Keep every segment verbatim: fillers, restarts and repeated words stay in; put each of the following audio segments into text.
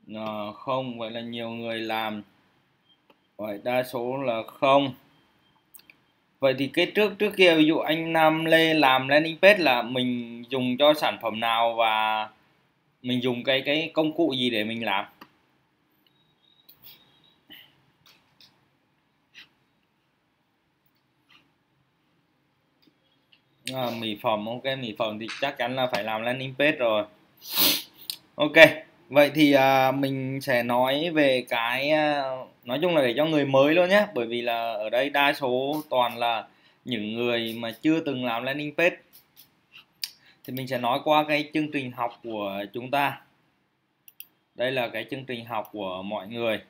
Ờ, không, vậy là nhiều người làm. Vậy đa số là không. Vậy thì cái trước trước kia ví dụ anh Nam Lê làm landing page là mình dùng cho sản phẩm nào và mình dùng cái cái công cụ gì để mình làm? À, mỹ phẩm, ok, mỹ phẩm thì chắc chắn là phải làm landing page rồi. Ok, vậy thì à, mình sẽ nói về cái à, nói chung là để cho người mới luôn nhé, bởi vì là ở đây đa số toàn là những người mà chưa từng làm landing page. Thì mình sẽ nói qua cái chương trình học của chúng ta. Đây là cái chương trình học của mọi người.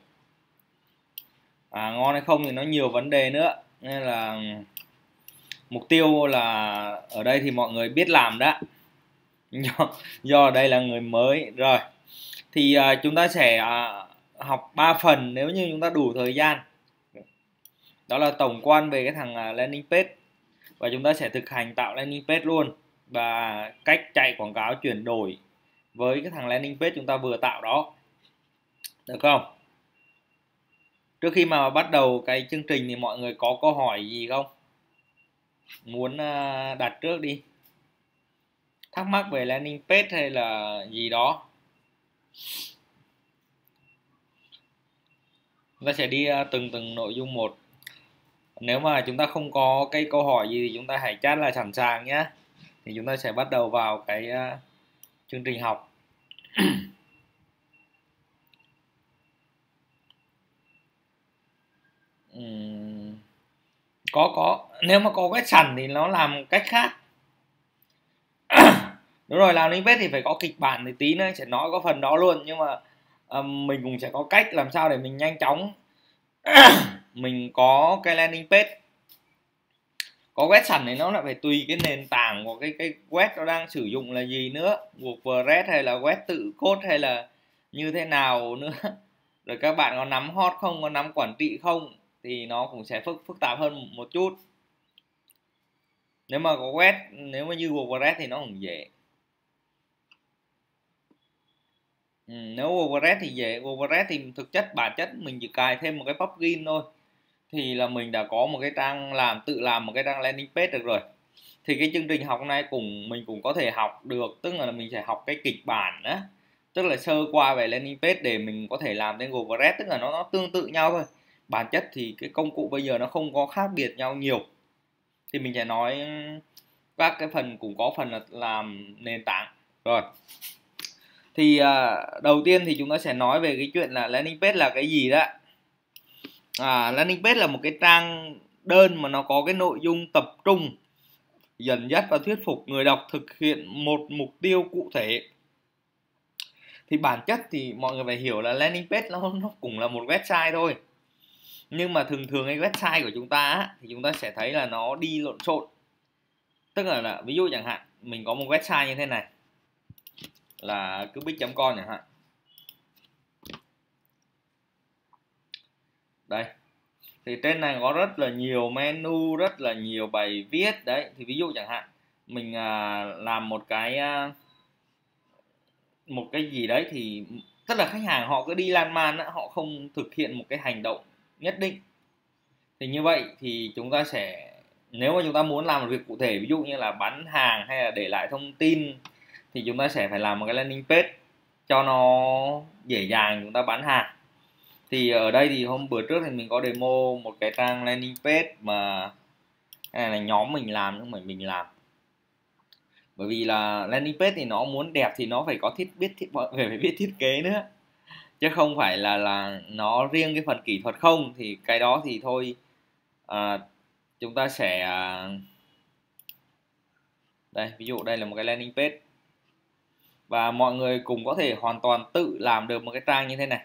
À, ngon hay không thì nó nhiều vấn đề nữa, nên là mục tiêu là ở đây thì mọi người biết làm đó. do, do đây là người mới rồi thì à, chúng ta sẽ à, học ba phần nếu như chúng ta đủ thời gian. Đó là tổng quan về cái thằng à, landing page, và chúng ta sẽ thực hành tạo landing page luôn, và cách chạy quảng cáo chuyển đổi với cái thằng landing page chúng ta vừa tạo đó, được không? Trước khi mà bắt đầu cái chương trình thì mọi người có câu hỏi gì không, muốn à, đặt trước đi, thắc mắc về landing page hay là gì đó? Chúng ta sẽ đi à, từng từng nội dung một. Nếu mà chúng ta không có cái câu hỏi gì thì chúng ta hãy chat là sẵn sàng nhé. Thì chúng ta sẽ bắt đầu vào cái uh, chương trình học. uhm, có có nếu mà có quét sẵn thì nó làm cách khác. Đúng rồi, làm link page thì phải có kịch bản, thì tí nữa sẽ nói có phần đó luôn, nhưng mà uh, mình cũng sẽ có cách làm sao để mình nhanh chóng mình có cái landing page. Có web sẵn thì nó lại phải tùy cái nền tảng của cái cái web nó đang sử dụng là gì nữa, WordPress hay là web tự code hay là như thế nào nữa, rồi các bạn có nắm hot không, có nắm quản trị không, thì nó cũng sẽ phức phức tạp hơn một chút. Nếu mà có web, nếu mà như WordPress thì nó cũng dễ. Ừ, nếu WordPress thì dễ. WordPress thì thực chất bản chất mình chỉ cài thêm một cái plugin thôi thì là mình đã có một cái trang làm tự làm một cái trang landing page được rồi. Thì cái chương trình học này cùng mình cũng có thể học được, tức là mình sẽ học cái kịch bản á, tức là sơ qua về landing page để mình có thể làm trên WordPress, tức là nó, nó tương tự nhau thôi. Bản chất thì cái công cụ bây giờ nó không có khác biệt nhau nhiều. Thì mình sẽ nói các cái phần cũng có phần là làm nền tảng rồi. Thì à, đầu tiên thì chúng ta sẽ nói về cái chuyện là landing page là cái gì đó. À, landing page là một cái trang đơn mà nó có cái nội dung tập trung, dẫn dắt và thuyết phục người đọc thực hiện một mục tiêu cụ thể. Thì bản chất thì mọi người phải hiểu là landing page nó, nó cũng là một website thôi. Nhưng mà thường thường cái website của chúng ta á, thì chúng ta sẽ thấy là nó đi lộn xộn. Tức là, là ví dụ chẳng hạn mình có một website như thế này là cubic chấm com chẳng hạn. Đây. Thì trên này có rất là nhiều menu, rất là nhiều bài viết đấy. Thì ví dụ chẳng hạn mình à, làm một cái à, một cái gì đấy thì tức là khách hàng họ cứ đi lan man, họ không thực hiện một cái hành động nhất định. Thì như vậy thì chúng ta sẽ, nếu mà chúng ta muốn làm một việc cụ thể, ví dụ như là bán hàng hay là để lại thông tin, thì chúng ta sẽ phải làm một cái landing page cho nó dễ dàng chúng ta bán hàng. Thì ở đây thì hôm bữa trước thì mình có demo một cái trang landing page mà cái này là nhóm mình làm, nhưng mà mình làm. Bởi vì là landing page thì nó muốn đẹp thì nó phải có thiết biết thiết phải biết thiết kế nữa, chứ không phải là là nó riêng cái phần kỹ thuật không. Thì cái đó thì thôi à, chúng ta sẽ à, đây, ví dụ đây là một cái landing page và mọi người cùng có thể hoàn toàn tự làm được một cái trang như thế này.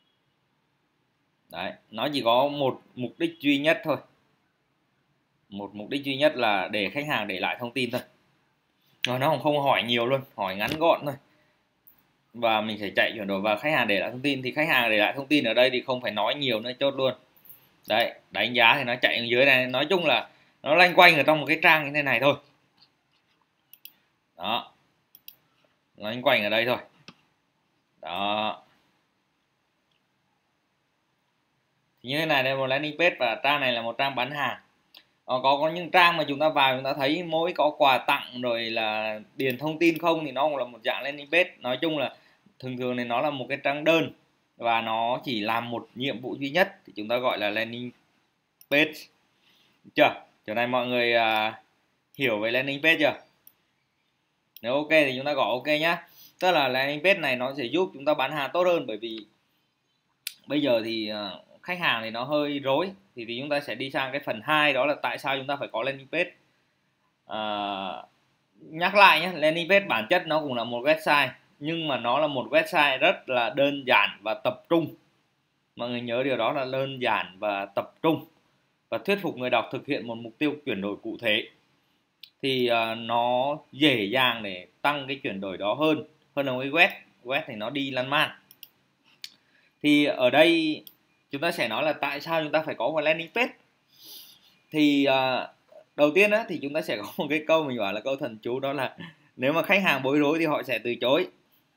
Đấy, nó chỉ có một mục đích duy nhất thôi, một mục đích duy nhất là để khách hàng để lại thông tin thôi. Rồi nó không hỏi nhiều luôn, hỏi ngắn gọn thôi. Và mình sẽ chạy chuyển đổi vào khách hàng để lại thông tin. Thì khách hàng để lại thông tin ở đây thì không phải nói nhiều nữa, chốt luôn. Đấy, đánh giá thì nó chạy ở dưới này. Nói chung là nó loanh quanh ở trong một cái trang như thế này thôi. Đó, loanh quanh ở đây thôi. Đó. Như thế này đây, một landing page và trang này là một trang bán hàng. Ờ, có có những trang mà chúng ta vào chúng ta thấy mỗi có quà tặng rồi là điền thông tin không thì nó cũng là một dạng landing page. Nói chung là thường thường này nó là một cái trang đơn và nó chỉ làm một nhiệm vụ duy nhất thì chúng ta gọi là landing page. Chưa? Chỗ này mọi người à, hiểu về landing page chưa? Nếu ok thì chúng ta gọi ok nhá. Tức là landing page này nó sẽ giúp chúng ta bán hàng tốt hơn, bởi vì bây giờ thì uh, khách hàng thì nó hơi rối, thì, thì chúng ta sẽ đi sang cái phần hai, đó là tại sao chúng ta phải có landing page. Uh, nhắc lại nhé, landing page bản chất nó cũng là một website, nhưng mà nó là một website rất là đơn giản và tập trung. Mọi người nhớ điều đó là đơn giản và tập trung, và thuyết phục người đọc thực hiện một mục tiêu chuyển đổi cụ thể, thì uh, nó dễ dàng để tăng cái chuyển đổi đó hơn hơn là cái web web thì nó đi lan man. Thì ở đây chúng ta sẽ nói là tại sao chúng ta phải có một landing page. Thì uh, đầu tiên á, thì chúng ta sẽ có một cái câu mình bảo là câu thần chú, đó là nếu mà khách hàng bối rối thì họ sẽ từ chối.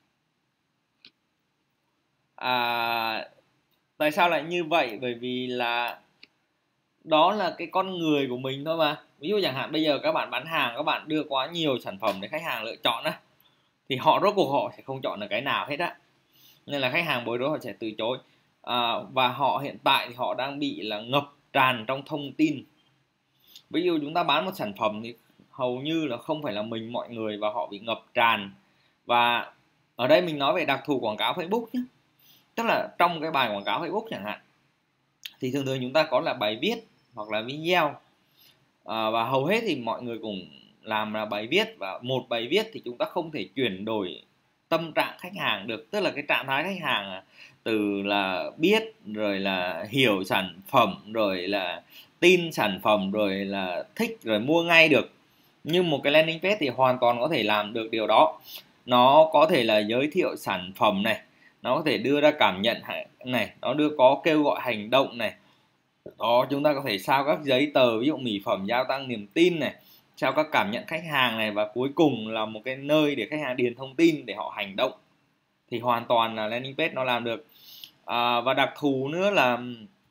À, tại sao lại như vậy? Bởi vì là đó là cái con người của mình thôi mà. Ví dụ chẳng hạn bây giờ các bạn bán hàng, các bạn đưa quá nhiều sản phẩm để khách hàng lựa chọn á, thì họ rốt cuộc họ sẽ không chọn được cái nào hết á, nên là khách hàng bối rối họ sẽ từ chối. À, và họ hiện tại thì họ đang bị là ngập tràn trong thông tin. Ví dụ chúng ta bán một sản phẩm thì hầu như là không phải là mình mọi người, và họ bị ngập tràn. Và ở đây mình nói về đặc thù quảng cáo Facebook nhé. Tức là trong cái bài quảng cáo Facebook chẳng hạn, thì thường thường chúng ta có là bài viết hoặc là video, à, và hầu hết thì mọi người cùng làm là bài viết, và một bài viết thì chúng ta không thể chuyển đổi tâm trạng khách hàng được. Tức là cái trạng thái khách hàng từ là biết, rồi là hiểu sản phẩm, rồi là tin sản phẩm, rồi là thích, rồi mua ngay được. Nhưng một cái landing page thì hoàn toàn có thể làm được điều đó. Nó có thể là giới thiệu sản phẩm này, nó có thể đưa ra cảm nhận này, nó đưa có kêu gọi hành động này. Đó, chúng ta có thể sao các giấy tờ, ví dụ mỹ phẩm gia tăng niềm tin này, sao các cảm nhận khách hàng này, và cuối cùng là một cái nơi để khách hàng điền thông tin để họ hành động. Thì hoàn toàn là landing page nó làm được. À, và đặc thù nữa là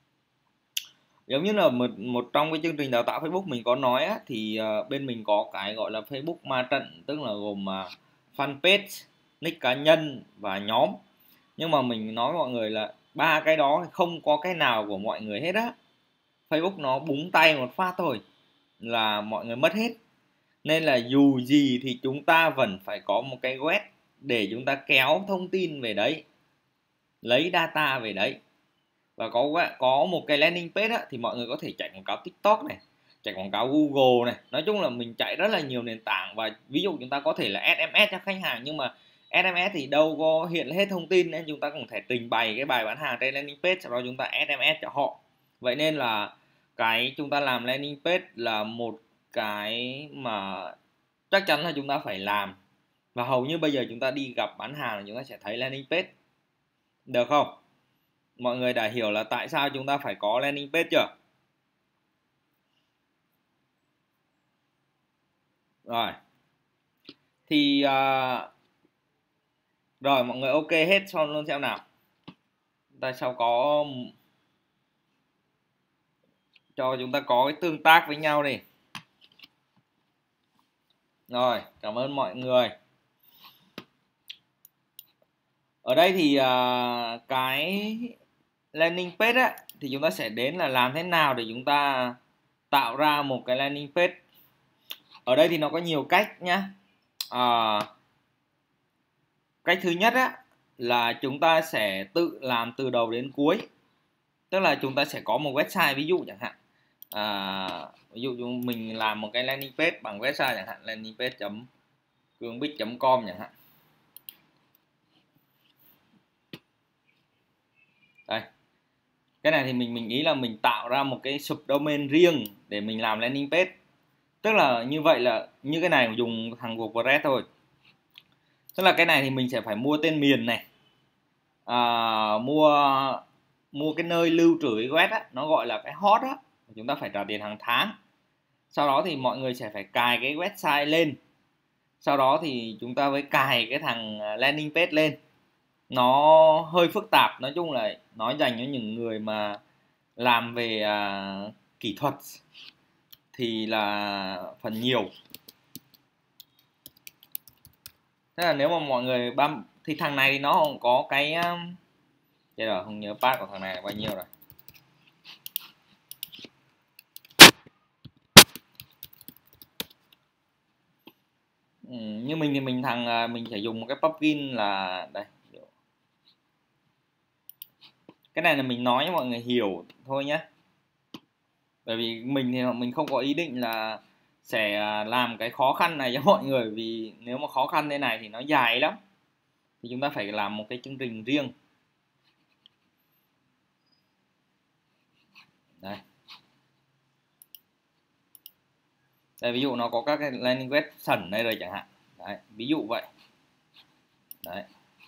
giống như là một, một trong cái chương trình đào tạo Facebook mình có nói á, thì uh, bên mình có cái gọi là Facebook ma trận, tức là gồm uh, fanpage, nick cá nhân và nhóm. Nhưng mà mình nói với mọi người là ba cái đó không có cái nào của mọi người hết á. Facebook nó búng tay một phát thôi là mọi người mất hết. Nên là dù gì thì chúng ta vẫn phải có một cái web để chúng ta kéo thông tin về đấy, lấy data về đấy. Và có có một cái landing page á, thì mọi người có thể chạy quảng cáo TikTok này, chạy quảng cáo Google này. Nói chung là mình chạy rất là nhiều nền tảng. Và ví dụ chúng ta có thể là ét em ét cho khách hàng, nhưng mà ét em ét thì đâu có hiện hết thông tin, nên chúng ta cũng thể trình bày cái bài bán hàng trên landing page, sau đó chúng ta ét em ét cho họ. Vậy nên là cái chúng ta làm landing page là một cái mà chắc chắn là chúng ta phải làm. Và hầu như bây giờ chúng ta đi gặp bán hàng là chúng ta sẽ thấy landing page. Được không? Mọi người đã hiểu là tại sao chúng ta phải có landing page chưa? Rồi. Thì uh, rồi mọi người ok hết xong luôn xem nào. Tại sao có cho chúng ta có cái tương tác với nhau đi. Rồi, cảm ơn mọi người. Ở đây thì uh, cái landing page á, thì chúng ta sẽ đến là làm thế nào để chúng ta tạo ra một cái landing page. Ở đây thì nó có nhiều cách nhá. À, cách thứ nhất á, là chúng ta sẽ tự làm từ đầu đến cuối. Tức là chúng ta sẽ có một website, ví dụ chẳng hạn. À, ví dụ mình làm một cái landing page bằng website chẳng hạn, landing page chấm cương bích chấm com chẳng hạn. Đây. Cái này thì mình mình ý là mình tạo ra một cái subdomain riêng để mình làm landing page. Tức là như vậy là như cái này dùng thằng WordPress thôi. Tức là cái này thì mình sẽ phải mua tên miền này, à, mua mua cái nơi lưu trữ cái web á, nó gọi là cái hot á, chúng ta phải trả tiền hàng tháng. Sau đó thì mọi người sẽ phải cài cái website lên. Sau đó thì chúng ta mới cài cái thằng landing page lên. Nó hơi phức tạp, nói chung là nó dành cho những người mà làm về uh, kỹ thuật thì là phần nhiều. Tức là nếu mà mọi người băm thì thằng này thì nó cũng có cái um, đây rồi, không nhớ path của thằng này là bao nhiêu rồi. Ừ, như mình thì mình thằng mình sẽ dùng một cái plugin là đây. Cái này là mình nói cho mọi người hiểu thôi nhé. Bởi vì mình thì mình không có ý định là sẽ làm cái khó khăn này cho mọi người, vì nếu mà khó khăn thế này thì nó dài lắm. Thì chúng ta phải làm một cái chương trình riêng. Đây. Đây, ví dụ nó có các cái landing page sẵn đây rồi chẳng hạn. Đấy, ví dụ vậy. Đấy.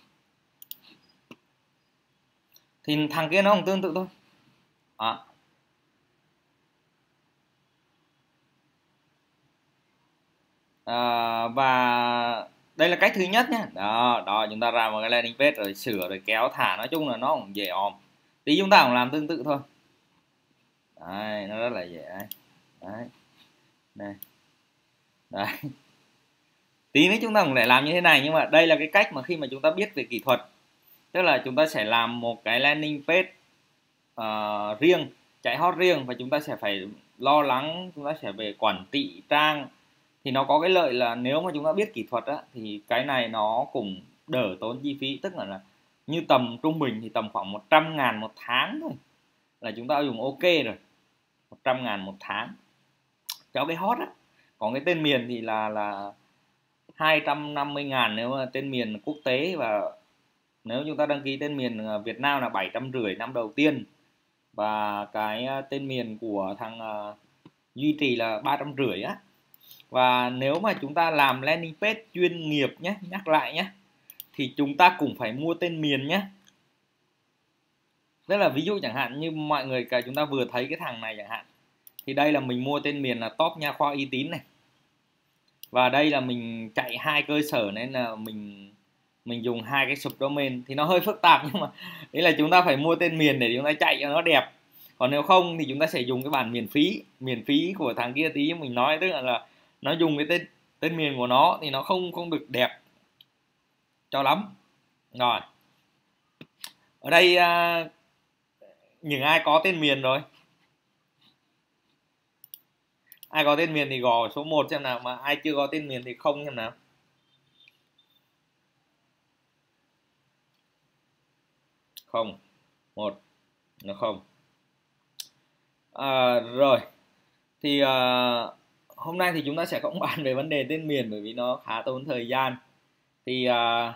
Thì thằng kia nó cũng tương tự thôi. À. À, và đây là cách thứ nhất nhé. Đó, đó chúng ta ra một cái landing page rồi sửa rồi kéo thả, nói chung là nó cũng dễ òm. Tí chúng ta cũng làm tương tự thôi. Đấy, nó rất là dễ đấy. Đấy. Đây. Đấy. Tí nữa chúng ta cũng lại làm như thế này, nhưng mà đây là cái cách mà khi mà chúng ta biết về kỹ thuật. Tức là chúng ta sẽ làm một cái landing page uh, riêng, chạy hot riêng, và chúng ta sẽ phải lo lắng, chúng ta sẽ về quản trị trang. Thì nó có cái lợi là nếu mà chúng ta biết kỹ thuật á, thì cái này nó cũng đỡ tốn chi phí. Tức là, là như tầm trung bình thì tầm khoảng một trăm ngàn một tháng thôi là chúng ta dùng ok rồi. Một trăm ngàn một tháng cho cái hot á. Còn cái tên miền thì là là hai trăm năm mươi ngàn nếu mà tên miền quốc tế, và nếu chúng ta đăng ký tên miền Việt Nam là bảy trăm rưỡi năm đầu tiên, và cái tên miền của thằng uh, duy trì là ba trăm rưỡi á. Và nếu mà chúng ta làm landing page chuyên nghiệp nhé, nhắc lại nhé, thì chúng ta cũng phải mua tên miền nhé. Tức là ví dụ chẳng hạn như mọi người cả chúng ta vừa thấy cái thằng này chẳng hạn, thì đây là mình mua tên miền là top nha khoa uy tín này, và đây là mình chạy hai cơ sở nên là mình mình dùng hai cái subdomain thì nó hơi phức tạp, nhưng mà đấy là chúng ta phải mua tên miền để chúng ta chạy cho nó đẹp. Còn nếu không thì chúng ta sẽ dùng cái bản miền phí, miền phí của thằng kia tí mình nói, tức là, là nó dùng cái tên tên miền của nó thì nó không không được đẹp cho lắm. Rồi ở đây à, những ai có tên miền rồi, ai có tên miền thì gõ số một xem nào, mà ai chưa có tên miền thì không xem nào. Không, một, nó không. À, rồi thì à, hôm nay thì chúng ta sẽ không bàn về vấn đề tên miền bởi vì nó khá tốn thời gian. Thì à,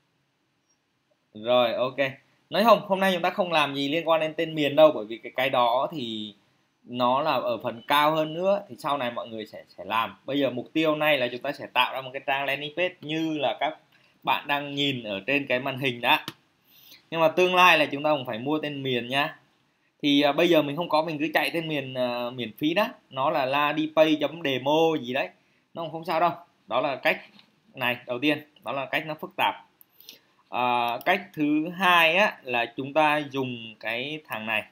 rồi ok, nói không, hôm nay chúng ta không làm gì liên quan đến tên miền đâu, bởi vì cái cái đó thì nó là ở phần cao hơn nữa, thì sau này mọi người sẽ sẽ làm. Bây giờ mục tiêu này là chúng ta sẽ tạo ra một cái trang landing page như là các bạn đang nhìn ở trên cái màn hình đã. Nhưng mà tương lai là chúng ta cũng phải mua tên miền nhá. Thì à, bây giờ mình không có, mình cứ chạy tên miền à, miền phí đó, nó là ladipay.demo gì đấy, nó cũng không sao đâu. Đó là cách này đầu tiên, đó là cách nó phức tạp. À, cách thứ hai á là chúng ta dùng cái thằng này,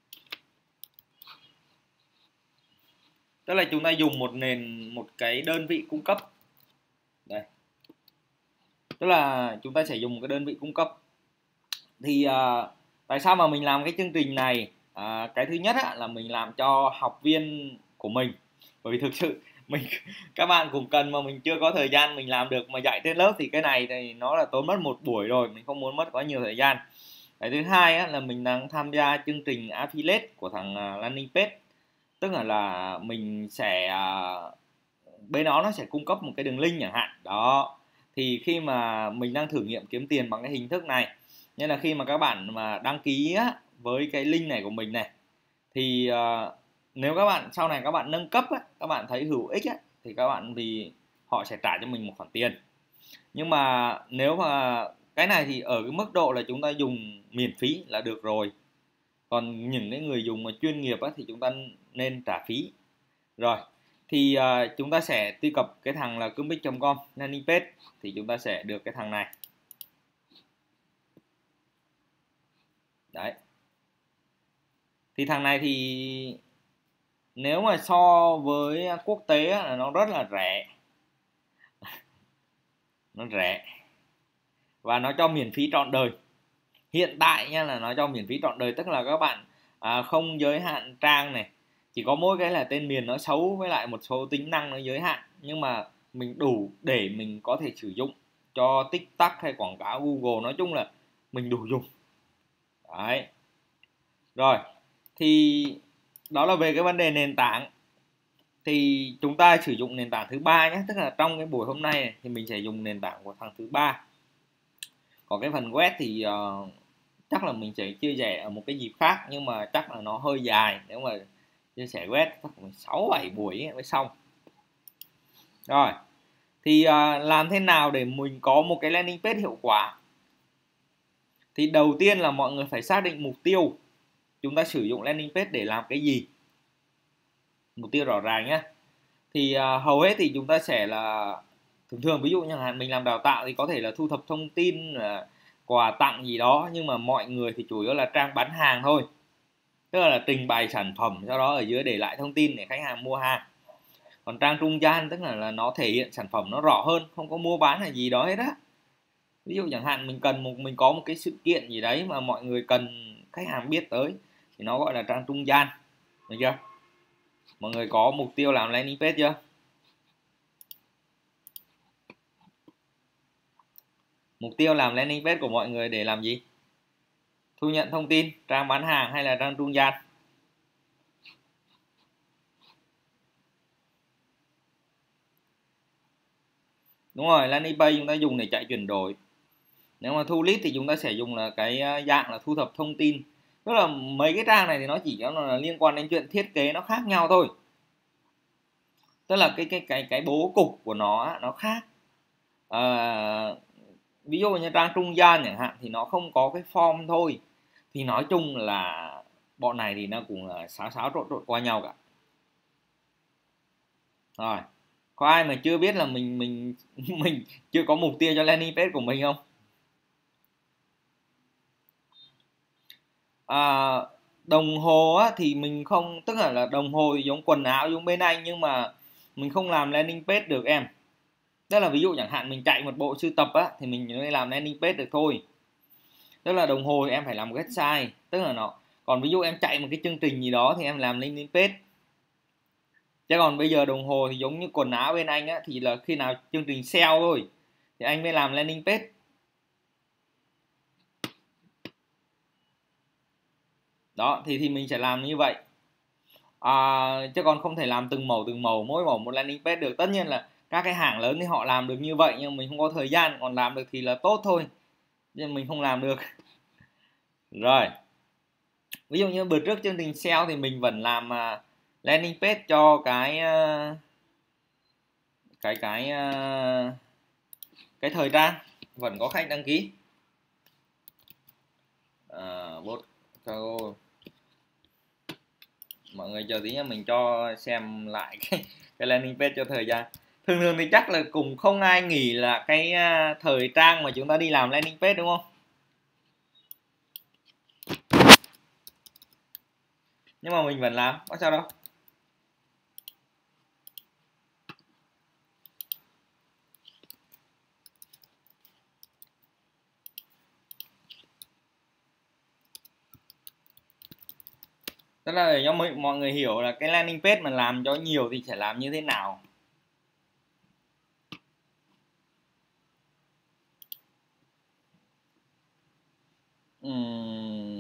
tức là chúng ta dùng một nền, một cái đơn vị cung cấp đây, tức là chúng ta sẽ dùng một cái đơn vị cung cấp. Thì à, tại sao mà mình làm cái chương trình này? À, cái thứ nhất á, là mình làm cho học viên của mình, bởi vì thực sự mình các bạn cũng cần mà mình chưa có thời gian mình làm được mà dạy trên lớp, thì cái này thì nó là tốn mất một buổi rồi, mình không muốn mất quá nhiều thời gian. Cái thứ hai á, là mình đang tham gia chương trình affiliate của thằng landing page, tức là là mình sẽ bên đó nó sẽ cung cấp một cái đường link chẳng hạn đó. Thì khi mà mình đang thử nghiệm kiếm tiền bằng cái hình thức này, nên là khi mà các bạn mà đăng ký á, với cái link này của mình này, thì uh, nếu các bạn sau này các bạn nâng cấp á, các bạn thấy hữu ích á, thì các bạn thì họ sẽ trả cho mình một khoản tiền. Nhưng mà nếu mà cái này thì ở cái mức độ là chúng ta dùng miễn phí là được rồi. Còn những cái người dùng mà chuyên nghiệp á, thì chúng ta nên trả phí. Rồi thì uh, chúng ta sẽ truy cập cái thằng là cơmbích chấm com landing page, thì chúng ta sẽ được cái thằng này. Đấy. Thì thằng này thì nếu mà so với quốc tế là nó rất là rẻ, nó rẻ và nó cho miễn phí trọn đời. Hiện tại nha là nó cho miễn phí trọn đời, tức là các bạn à, không giới hạn trang này, chỉ có mỗi cái là tên miền nó xấu với lại một số tính năng nó giới hạn, nhưng mà mình đủ để mình có thể sử dụng cho TikTok hay quảng cáo Google, nói chung là mình đủ dùng. Đấy. Rồi, thì đó là về cái vấn đề nền tảng. Thì chúng ta sử dụng nền tảng thứ ba nhé, tức là trong cái buổi hôm nay này, thì mình sẽ dùng nền tảng của thằng thứ ba. Còn cái phần web thì uh, chắc là mình sẽ chia sẻ ở một cái dịp khác, nhưng mà chắc là nó hơi dài, nếu mà chia sẻ web chắc sáu bảy buổi mới xong. Rồi, thì uh, làm thế nào để mình có một cái landing page hiệu quả? Thì đầu tiên là mọi người phải xác định mục tiêu. Chúng ta sử dụng landing page để làm cái gì? Mục tiêu rõ ràng nhé. Thì uh, hầu hết thì chúng ta sẽ là thường thường, ví dụ như là mình làm đào tạo thì có thể là thu thập thông tin, uh, quà tặng gì đó, nhưng mà mọi người thì chủ yếu là trang bán hàng thôi, tức là, là trình bày sản phẩm, sau đó ở dưới để lại thông tin để khách hàng mua hàng. Còn trang trung gian tức là, là nó thể hiện sản phẩm nó rõ hơn, không có mua bán hay gì đó hết á. Ví dụ chẳng hạn mình cần một mình có một cái sự kiện gì đấy mà mọi người cần khách hàng biết tới thì nó gọi là trang trung gian, được chưa? Mọi người có mục tiêu làm landing page chưa? Mục tiêu làm landing page của mọi người để làm gì? Thu nhận thông tin, trang bán hàng hay là trang trung gian? Đúng rồi, landing page chúng ta dùng để chạy chuyển đổi. Nếu mà thu lead thì chúng ta sẽ dùng là cái dạng là thu thập thông tin. Tức là mấy cái trang này thì nó chỉ là liên quan đến chuyện thiết kế nó khác nhau thôi. Tức là cái cái cái cái bố cục của nó nó khác. À, ví dụ như trang trung gian chẳng hạn thì nó không có cái form thôi. Thì nói chung là bọn này thì nó cũng là xáo xáo trộn trộn qua nhau cả. Rồi, có ai mà chưa biết là mình mình mình chưa có mục tiêu cho landing page của mình không? À, đồng hồ á, thì mình không, tức là, là đồng hồ thì giống quần áo giống bên anh, nhưng mà mình không làm landing page được em. Tức là ví dụ chẳng hạn mình chạy một bộ sưu tập á thì mình mới làm landing page được thôi. Tức là đồng hồ thì em phải làm một website, tức là nó. Còn ví dụ em chạy một cái chương trình gì đó thì em làm landing page. Chứ còn bây giờ đồng hồ thì giống như quần áo bên anh á, thì là khi nào chương trình sale thôi thì anh mới làm landing page. Đó, thì thì mình sẽ làm như vậy. À, chứ còn không thể làm từng màu từng màu, mỗi màu một landing page được. Tất nhiên là các cái hãng lớn thì họ làm được như vậy, nhưng mình không có thời gian. Còn làm được thì là tốt thôi, nhưng mình không làm được. Rồi, ví dụ như bữa trước chương trình sale thì mình vẫn làm uh, landing page cho cái uh, cái cái uh, cái thời trang, vẫn có khách đăng ký. Uh, bot cargo. Mọi người chờ tí nha, mình cho xem lại cái, cái landing page cho thời gian. Thường thường thì chắc là cũng không ai nghĩ là cái uh, thời trang mà chúng ta đi làm landing page, đúng không? Nhưng mà mình vẫn làm, có sao đâu. Tức là để cho mọi người hiểu là cái landing page mà làm cho nhiều thì sẽ làm như thế nào. Uhm,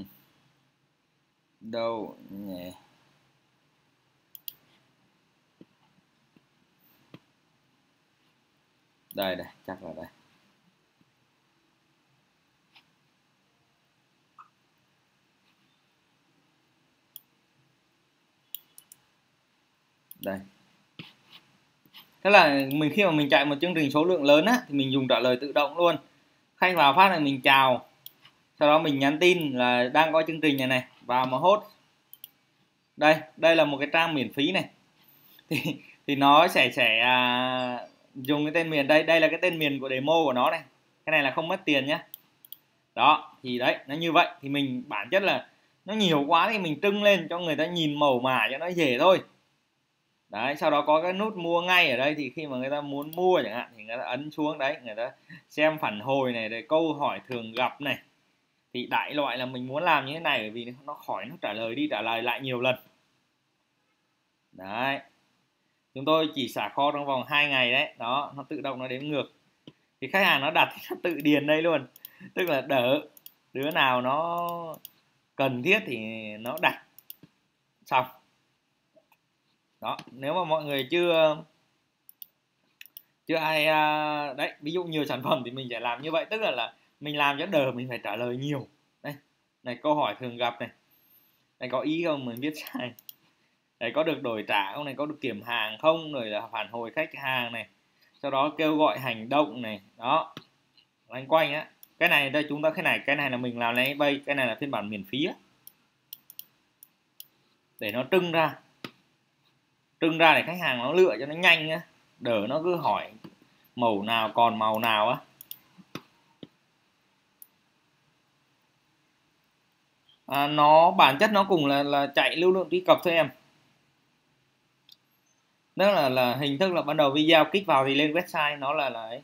đâu nhỉ? Đây đây, chắc là đây. Đây. Thế là mình khi mà mình chạy một chương trình số lượng lớn á thì mình dùng trả lời tự động luôn. Khách vào phát là mình chào. Sau đó mình nhắn tin là đang có chương trình này này, vào mà hốt. Đây, đây là một cái trang miễn phí này. Thì thì nó sẽ sẽ à, dùng cái tên miền đây, đây là cái tên miền của demo của nó này. Cái này là không mất tiền nhá. Đó, thì đấy, nó như vậy thì mình bản chất là nó nhiều quá thì mình trưng lên cho người ta nhìn màu mả cho nó dễ thôi. Đấy, sau đó có cái nút mua ngay ở đây, thì khi mà người ta muốn mua chẳng hạn thì người ta ấn xuống đấy, người ta xem phản hồi này, rồi câu hỏi thường gặp này. Thì đại loại là mình muốn làm như thế này bởi vì nó khỏi nó trả lời đi trả lời lại nhiều lần. Đấy, chúng tôi chỉ xả kho trong vòng hai ngày đấy, đó, nó tự động nó đếm ngược. Thì khách hàng nó đặt thì nó tự điền đây luôn, tức là đỡ đứa nào nó cần thiết thì nó đặt xong. Đó, nếu mà mọi người chưa chưa ai đấy, ví dụ nhiều sản phẩm thì mình sẽ làm như vậy, tức là là mình làm cho đỡ mình phải trả lời nhiều. Đây này, câu hỏi thường gặp này, này có ý không, mình viết sai này, có được đổi trả không này, có được kiểm hàng không, rồi là phản hồi khách hàng này, sau đó kêu gọi hành động này, đó, loanh quanh á. Cái này đây chúng ta, cái này cái này là mình làm lấy bay, cái này là phiên bản miễn phí á, để nó trưng ra trưng ra để khách hàng nó lựa cho nó nhanh á, đỡ nó cứ hỏi màu nào còn màu nào á. À, nó bản chất nó cùng là là chạy lưu lượng truy cập thôi em. Đó là là hình thức là ban đầu video kích vào thì lên website, nó là là ấy.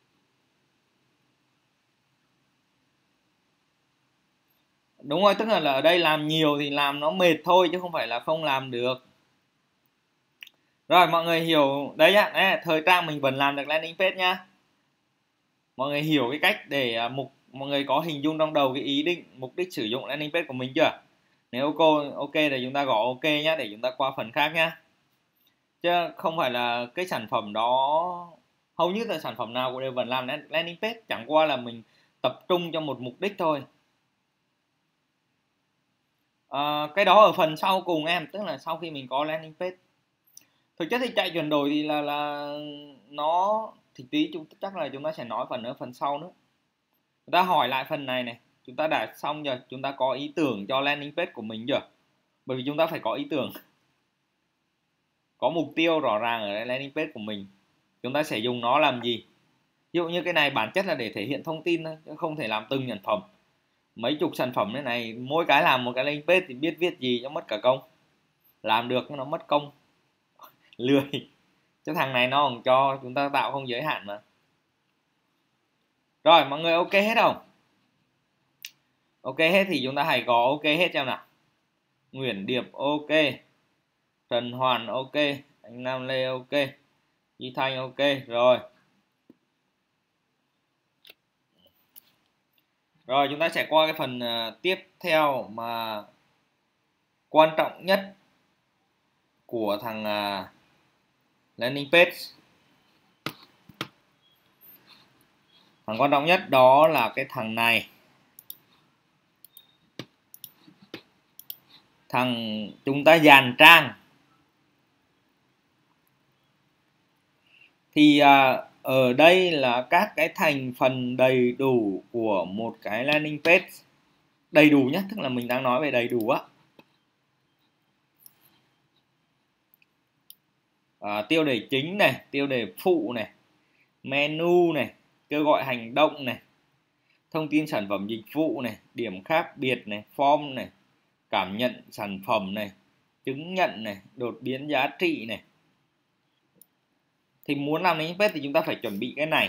Đúng rồi, tức là, là ở đây làm nhiều thì làm nó mệt thôi chứ không phải là không làm được. Rồi mọi người hiểu đấy nhá, đấy, thời trang mình vẫn làm được landing page nhá. Mọi người hiểu cái cách để mục mọi người có hình dung trong đầu cái ý định mục đích sử dụng landing page của mình chưa? Nếu ok ok thì chúng ta gõ ok nhá, để chúng ta qua phần khác nhá. Chứ không phải là cái sản phẩm đó, hầu như là sản phẩm nào cũng đều vẫn làm landing page, chẳng qua là mình tập trung cho một mục đích thôi. À, cái đó ở phần sau cùng em, tức là sau khi mình có landing page. Thực chất thì chạy chuyển đổi thì là là nó thì tí chúng chắc là chúng ta sẽ nói phần ở phần sau nữa. Chúng ta hỏi lại phần này này, chúng ta đã xong rồi, chúng ta có ý tưởng cho landing page của mình chưa? Bởi vì chúng ta phải có ý tưởng, có mục tiêu rõ ràng ở landing page của mình, chúng ta sẽ dùng nó làm gì. Ví dụ như cái này bản chất là để thể hiện thông tin thôi, chứ không thể làm từng sản phẩm. Mấy chục sản phẩm thế này, mỗi cái làm một cái landing page thì biết viết gì cho mất cả công. Làm được nhưng nó mất công, lười. Chứ thằng này nó còn cho chúng ta tạo không giới hạn mà. Rồi mọi người ok hết không? Ok hết thì chúng ta hãy có ok hết cho nào. Nguyễn Điệp ok, Trần Hoàn ok, anh Nam Lê ok, Duy Thanh ok. Rồi Rồi chúng ta sẽ qua cái phần uh, tiếp theo mà quan trọng nhất của thằng uh, landing page. Thằng quan trọng nhất đó là cái thằng này. Thằng chúng ta dàn trang. Thì uh, ở đây là các cái thành phần đầy đủ của một cái landing page. Đầy đủ nhé, tức là mình đang nói về đầy đủ á. À, tiêu đề chính này, tiêu đề phụ này, menu này, kêu gọi hành động này, thông tin sản phẩm dịch vụ này, điểm khác biệt này, form này, cảm nhận sản phẩm này, chứng nhận này, đột biến giá trị này. Thì muốn làm landing page thì chúng ta phải chuẩn bị cái này.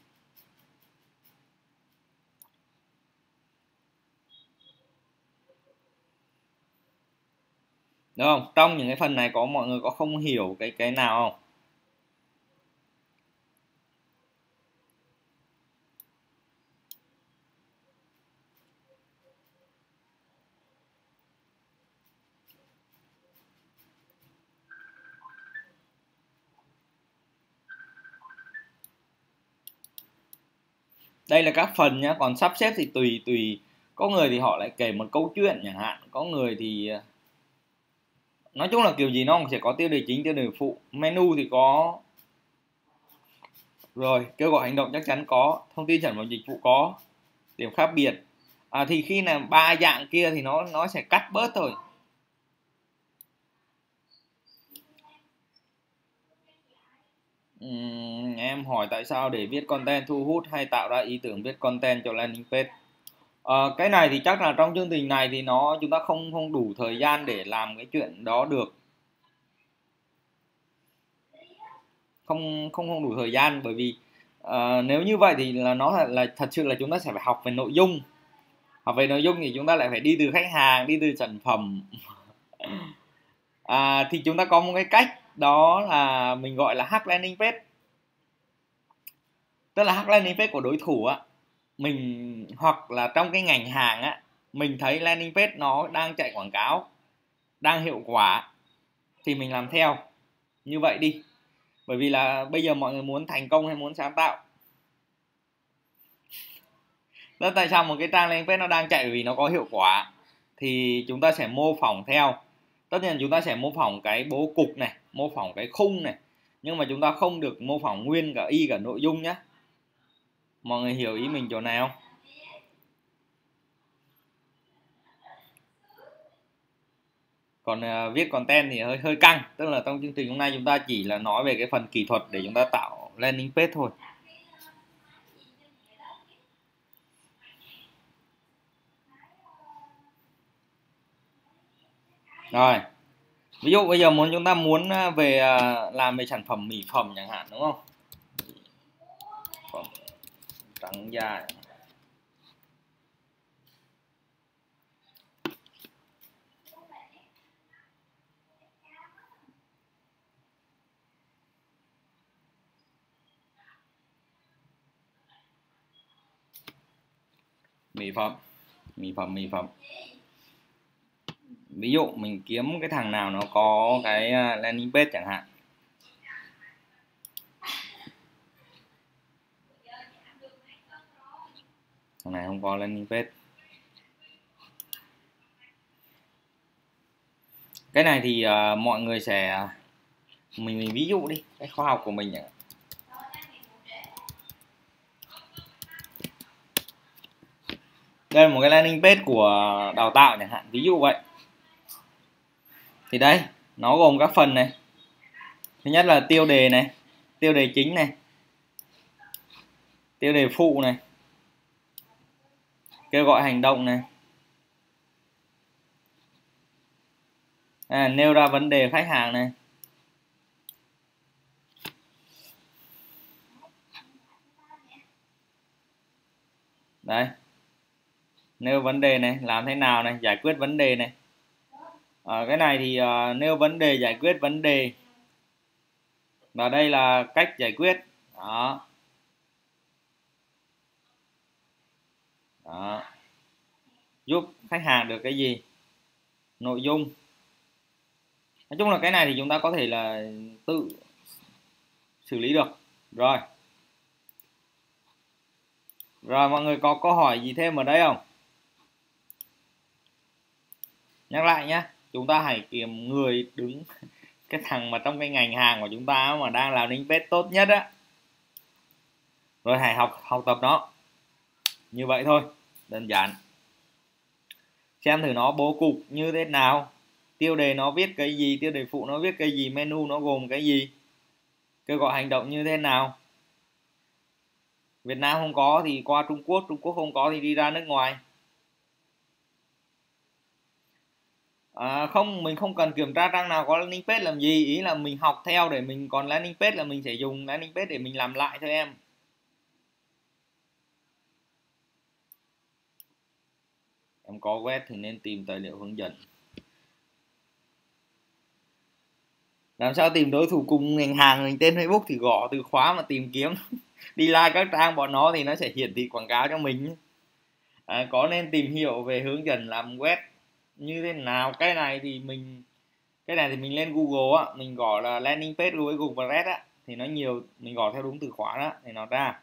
Đúng không? Trong những cái phần này có mọi người có không hiểu cái cái nào không? Đây là các phần nhá, còn sắp xếp thì tùy tùy. Có người thì họ lại kể một câu chuyện chẳng hạn, có người thì nói chung là kiểu gì nó cũng sẽ có tiêu đề chính, tiêu đề phụ, menu thì có, rồi kêu gọi hành động chắc chắn có, thông tin sản phẩm dịch vụ có, điểm khác biệt. À, thì khi là ba dạng kia thì nó nó sẽ cắt bớt thôi. Uhm, em hỏi tại sao để viết content thu hút hay tạo ra ý tưởng viết content cho landing page. Ờ, cái này thì chắc là trong chương trình này thì nó chúng ta không không đủ thời gian để làm cái chuyện đó được, không không không đủ thời gian, bởi vì uh, nếu như vậy thì là nó là, là thật sự là chúng ta sẽ phải học về nội dung. Học về nội dung thì chúng ta lại phải đi từ khách hàng, đi từ sản phẩm. À, thì chúng ta có một cái cách đó là mình gọi là hack landing page, tức là hack landing page của đối thủ á, mình hoặc là trong cái ngành hàng á, mình thấy landing page nó đang chạy quảng cáo, đang hiệu quả thì mình làm theo như vậy đi. Bởi vì là bây giờ mọi người muốn thành công hay muốn sáng tạo, đó tại sao một cái trang landing page nó đang chạy, vì nó có hiệu quả thì chúng ta sẽ mô phỏng theo. Tất nhiên chúng ta sẽ mô phỏng cái bố cục này, mô phỏng cái khung này, nhưng mà chúng ta không được mô phỏng nguyên cả y cả nội dung nhé. Mọi người hiểu ý mình chỗ này không? Còn uh, viết content thì hơi hơi căng, tức là trong chương trình hôm nay chúng ta chỉ là nói về cái phần kỹ thuật để chúng ta tạo landing page thôi. Rồi, ví dụ bây giờ muốn chúng ta muốn về uh, làm về sản phẩm mỹ phẩm chẳng hạn, đúng không? Phẩm trắng da. Mỹ phẩm, mỹ phẩm, mỹ phẩm. Ví dụ mình kiếm cái thằng nào nó có cái landing page chẳng hạn. Thằng này không có landing page. Cái này thì uh, mọi người sẽ mình mình ví dụ đi cái khoa học của mình chẳng hạn. Đây là một cái landing page của đào tạo chẳng hạn, ví dụ vậy. Thì đây, nó gồm các phần này. Thứ nhất là tiêu đề này, tiêu đề chính này, tiêu đề phụ này, kêu gọi hành động này, à, nêu ra vấn đề khách hàng này, đây, nêu vấn đề này, làm thế nào này, giải quyết vấn đề này. À, cái này thì uh, nêu vấn đề, giải quyết vấn đề, và đây là cách giải quyết. Đó. Đó. Giúp khách hàng được cái gì, nội dung. Nói chung là cái này thì chúng ta có thể là tự xử lý được. Rồi. Rồi mọi người có câu hỏi gì thêm ở đây không? Nhắc lại nhé, chúng ta hãy kiếm người đứng cái thằng mà trong cái ngành hàng của chúng ta mà đang làm landing page tốt nhất á, rồi hãy học học tập nó. Như vậy thôi, đơn giản. Xem thử nó bố cục như thế nào, tiêu đề nó viết cái gì, tiêu đề phụ nó viết cái gì, menu nó gồm cái gì, kêu gọi hành động như thế nào. Việt Nam không có thì qua Trung Quốc, Trung Quốc không có thì đi ra nước ngoài. À, không, mình không cần kiểm tra trang nào có landing page làm gì, ý là mình học theo để mình, còn landing page là mình sẽ dùng landing page để mình làm lại thôi em. Em có web thì nên tìm tài liệu hướng dẫn. Làm sao tìm đối thủ cùng ngành hàng mình tên Facebook thì gõ từ khóa mà tìm kiếm. Đi like các trang bọn nó thì nó sẽ hiển thị quảng cáo cho mình. À, có nên tìm hiểu về hướng dẫn làm web như thế nào. Cái này thì mình cái này thì mình lên Google á, mình gõ là landing page với Google Ads á, thì nó nhiều, mình gõ theo đúng từ khóa đó thì nó ra.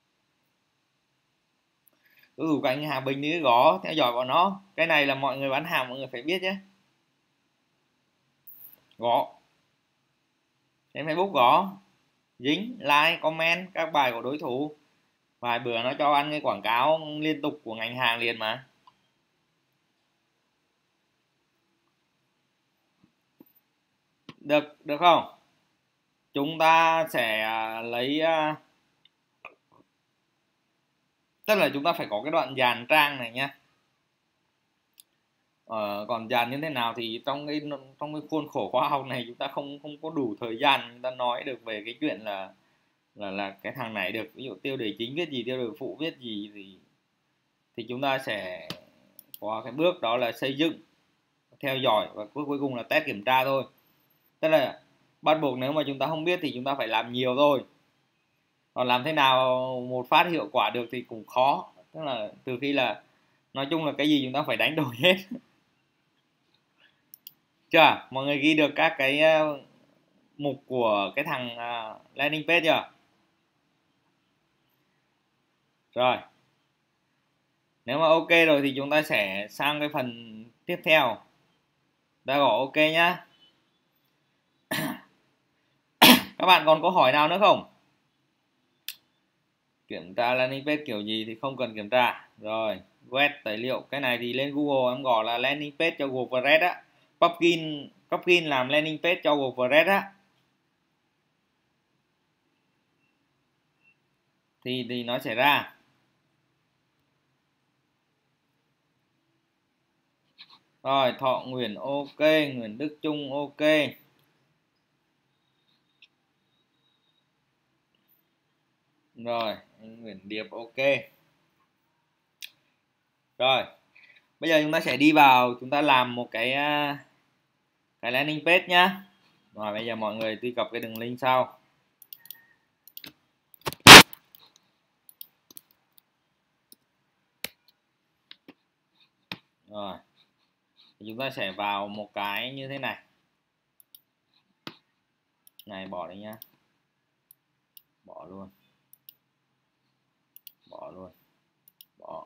Đối thủ cạnh hàng Bình thì cứ gõ theo dõi bọn nó. Cái này là mọi người bán hàng mọi người phải biết chứ. Gõ trên Facebook, gõ dính like comment các bài của đối thủ, vài bữa nó cho ăn cái quảng cáo liên tục của ngành hàng liền mà. Được được không? Chúng ta sẽ lấy Tức là chúng ta phải có cái đoạn dàn trang này nhá. Ờ, còn dàn như thế nào thì trong cái trong cái khuôn khổ khóa học này chúng ta không không có đủ thời gian chúng ta nói được về cái chuyện là là là cái thằng này được, ví dụ tiêu đề chính viết gì, tiêu đề phụ viết gì, thì thì chúng ta sẽ có cái bước đó là xây dựng, theo dõi và bước cuối cùng là test kiểm tra thôi. Tức là bắt buộc nếu mà chúng ta không biết thì chúng ta phải làm nhiều thôi, còn làm thế nào một phát hiệu quả được thì cũng khó. Tức là từ khi là nói chung là cái gì chúng ta phải đánh đổi hết. Chưa, mọi người ghi được các cái uh, mục của cái thằng uh, landing page chưa? Rồi, nếu mà ok rồi thì chúng ta sẽ sang cái phần tiếp theo. Ta gõ ok nhá. Các bạn còn câu hỏi nào nữa không? Kiểm tra landing page kiểu gì thì không cần kiểm tra. Rồi, web tài liệu, cái này thì lên Google em gọi là landing page cho WordPress á. Pumpkin, Pumpkin làm landing page cho WordPress á. Thì thì nó sẽ ra. Rồi, Thọ Nguyễn ok, Nguyễn Đức Trung ok. Rồi, Nguyễn Điệp ok. Rồi, bây giờ chúng ta sẽ đi vào, chúng ta làm một cái cái landing page nhá. Rồi, bây giờ mọi người truy cập cái đường link sau. Rồi, chúng ta sẽ vào một cái như thế này. Này bỏ đi nhá. Bỏ luôn. Bỏ luôn. Bỏ.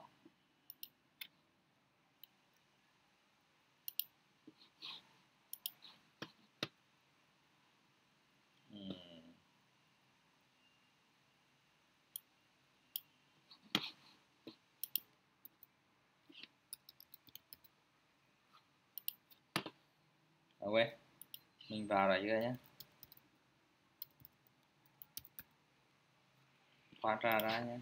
Ok, mình vào đây chưa nhé, khóa ra ra nhé.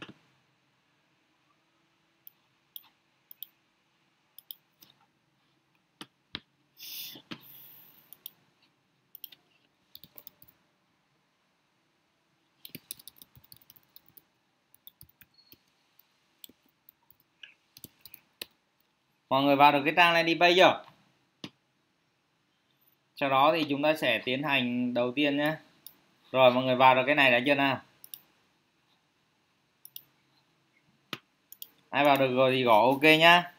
Mọi người vào được cái trang landing page chưa? Sau đó thì chúng ta sẽ tiến hành đầu tiên nhé. Rồi, mọi người vào được cái này đã chưa nào? Ai vào được rồi thì gõ ok nhá.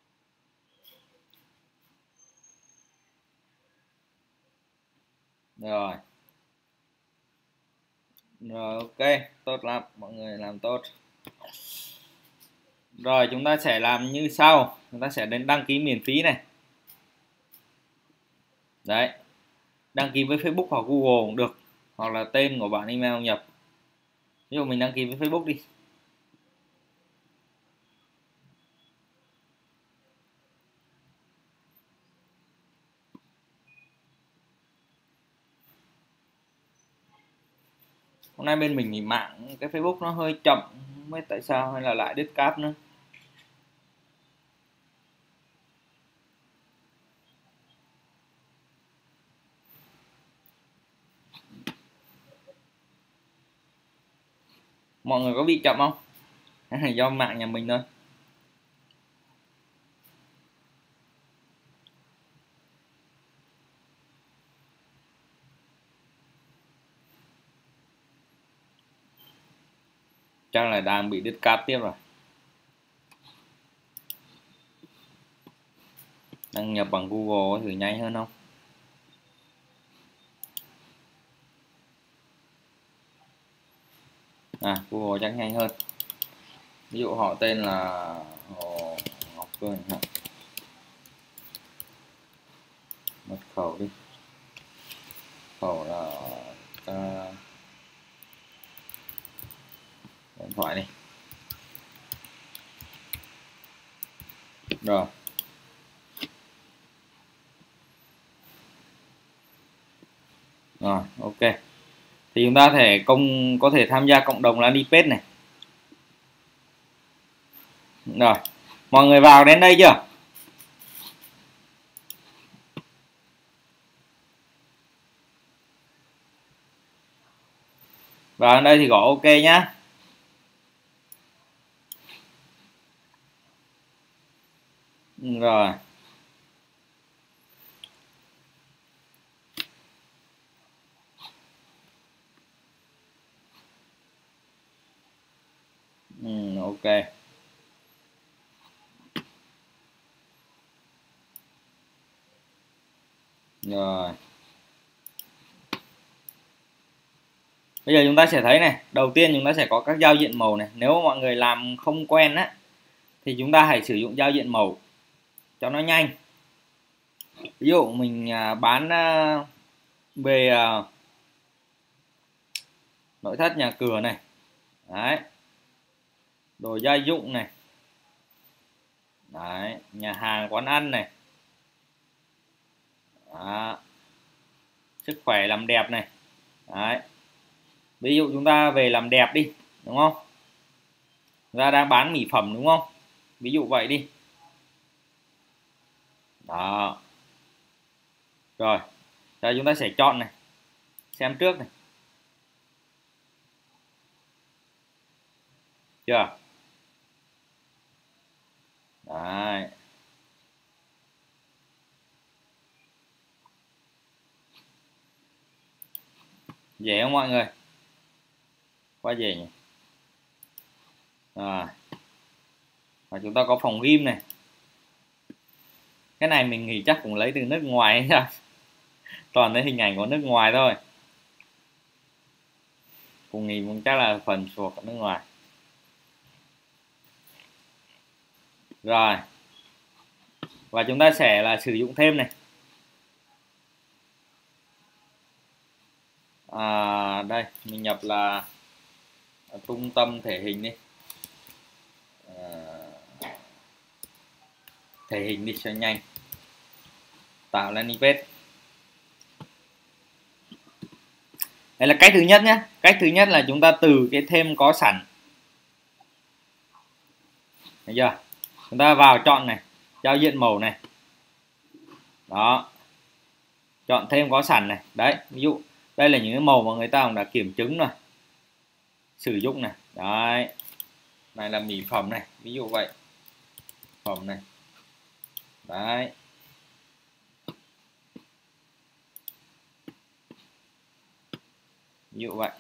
Rồi. Rồi ok, tốt lắm, mọi người làm tốt. Rồi, chúng ta sẽ làm như sau. Chúng ta sẽ đến đăng ký miễn phí này. Đấy. Đăng ký với Facebook hoặc Google cũng được, hoặc là tên của bạn email nhập. Ví dụ mình đăng ký với Facebook đi. Hôm nay bên mình thì mạng cái Facebook nó hơi chậm, không biết tại sao, hay là lại đứt cáp nữa. Mọi người có bị chậm không? Hay là do mạng nhà mình thôi? Chắc là đang bị đứt cáp tiếp rồi. Đăng nhập bằng Google thử nhanh hơn không? À, Google chắc nhanh hơn. Ví dụ họ tên là Hồ Ngọc Cương. Mật khẩu đi. Khẩu là uh, điện thoại đi. Rồi. Rồi, ok. Thì chúng ta thể công có thể tham gia cộng đồng landing page này. Rồi, mọi người vào đến đây chưa? Vào đến đây thì gõ ok nhá. Rồi. Ừ, ok. Rồi. Bây giờ chúng ta sẽ thấy này, đầu tiên chúng ta sẽ có các giao diện màu này. Nếu mà mọi người làm không quen á thì chúng ta hãy sử dụng giao diện màu cho nó nhanh. Ví dụ mình bán về nội thất nhà cửa này. Đấy. Đồ gia dụng này. Đấy, nhà hàng quán ăn này. Đó. Sức khỏe làm đẹp này. Đấy. Ví dụ chúng ta về làm đẹp đi, đúng không? Chúng ta đang bán mỹ phẩm đúng không? Ví dụ vậy đi. Đó. Rồi. Giờ chúng ta sẽ chọn này. Xem trước này. Chưa? Đấy. Dễ không mọi người? Quá dễ nhỉ? Rồi. Và chúng ta có phòng gym này. Cái này mình nghĩ chắc cũng lấy từ nước ngoài ấy. Toàn lấy hình ảnh của nước ngoài thôi. Cùng nghĩ chắc là phần thuộc ở nước ngoài. Rồi. Và chúng ta sẽ là sử dụng thêm này. À, đây mình nhập là trung tâm thể hình đi. À, thể hình đi cho nhanh. Tạo landing page. Đây là cách thứ nhất nhé. Cách thứ nhất là chúng ta từ cái thêm có sẵn. Thấy chưa? Chúng ta vào chọn này, giao diện màu này. Đó. Chọn thêm có sẵn này. Đấy, ví dụ đây là những cái màu mà người ta cũng đã kiểm chứng rồi. Sử dụng này. Đấy. Này là mỹ phẩm này, ví dụ vậy. Phẩm này. Đấy. Ví dụ vậy.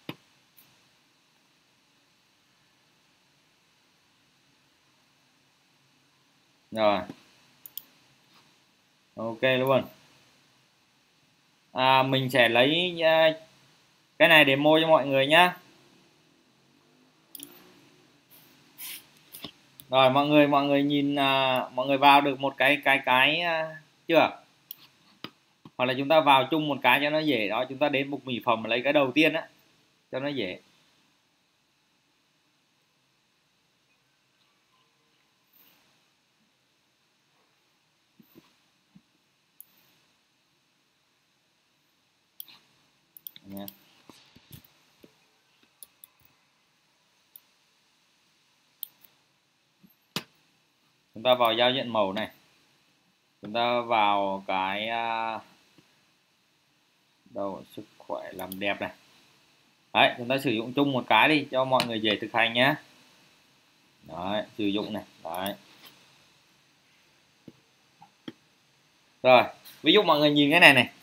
Rồi. Ok luôn. À, mình sẽ lấy uh, cái này demo cho mọi người nhá. Rồi mọi người mọi người nhìn uh, mọi người vào được một cái cái cái uh, chưa? Hoặc là chúng ta vào chung một cái cho nó dễ đó, chúng ta đến mục mỹ phẩm lấy cái đầu tiên á cho nó dễ. Nha. Chúng ta vào giao diện màu này, chúng ta vào cái uh, đầu sức khỏe làm đẹp này. Đấy, chúng ta sử dụng chung một cái đi cho mọi người dễ thực hành nhé. Đấy, sử dụng này. Đấy. Rồi, ví dụ mọi người nhìn cái này này.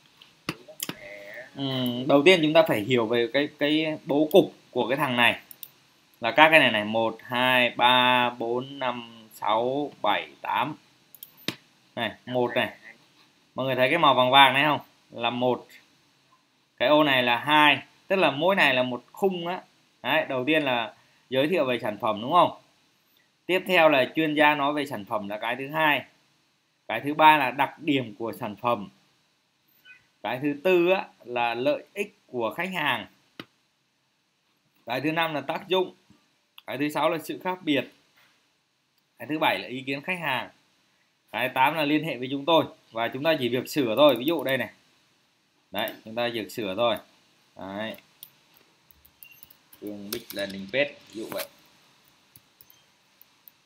Uhm, đầu tiên chúng ta phải hiểu về cái cái bố cục của cái thằng này. Là các cái này này, một, hai, ba, bốn, năm, sáu, bảy, tám. Này, một này. Mọi người thấy cái màu vàng vàng này không? Là một. Cái ô này là hai, tức là mỗi này là một khung á. Đấy, đầu tiên là giới thiệu về sản phẩm đúng không? Tiếp theo là chuyên gia nói về sản phẩm là cái thứ hai. Cái thứ ba là đặc điểm của sản phẩm. Cái thứ tư á, là lợi ích của khách hàng. Cái thứ năm là tác dụng. Cái thứ sáu là sự khác biệt. Cái thứ bảy là ý kiến khách hàng. Cái tám là liên hệ với chúng tôi. Và chúng ta chỉ việc sửa thôi. Ví dụ đây này. Đấy, chúng ta việc sửa thôi. Đấy. Phương Bích landing page, ví dụ vậy.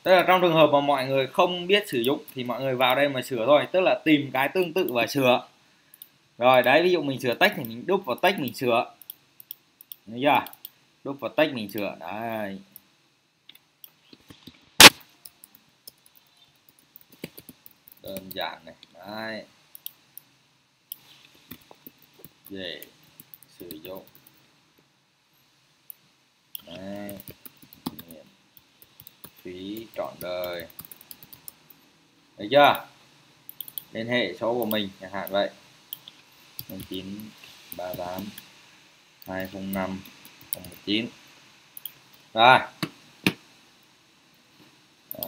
Tức là trong trường hợp mà mọi người không biết sử dụng thì mọi người vào đây mà sửa thôi, tức là tìm cái tương tự và sửa. Rồi đấy, ví dụ mình sửa text thì mình đúp vào text mình sửa. Thấy chưa? Đúp vào text mình sửa. Đấy. Đơn giản này. Đấy. Dễ sử dụng. Đấy. Miễn phí trọn đời. Thấy chưa? Liên hệ số của mình chẳng hạn vậy. không chín ba tám hai không năm không một chín. Rồi. À,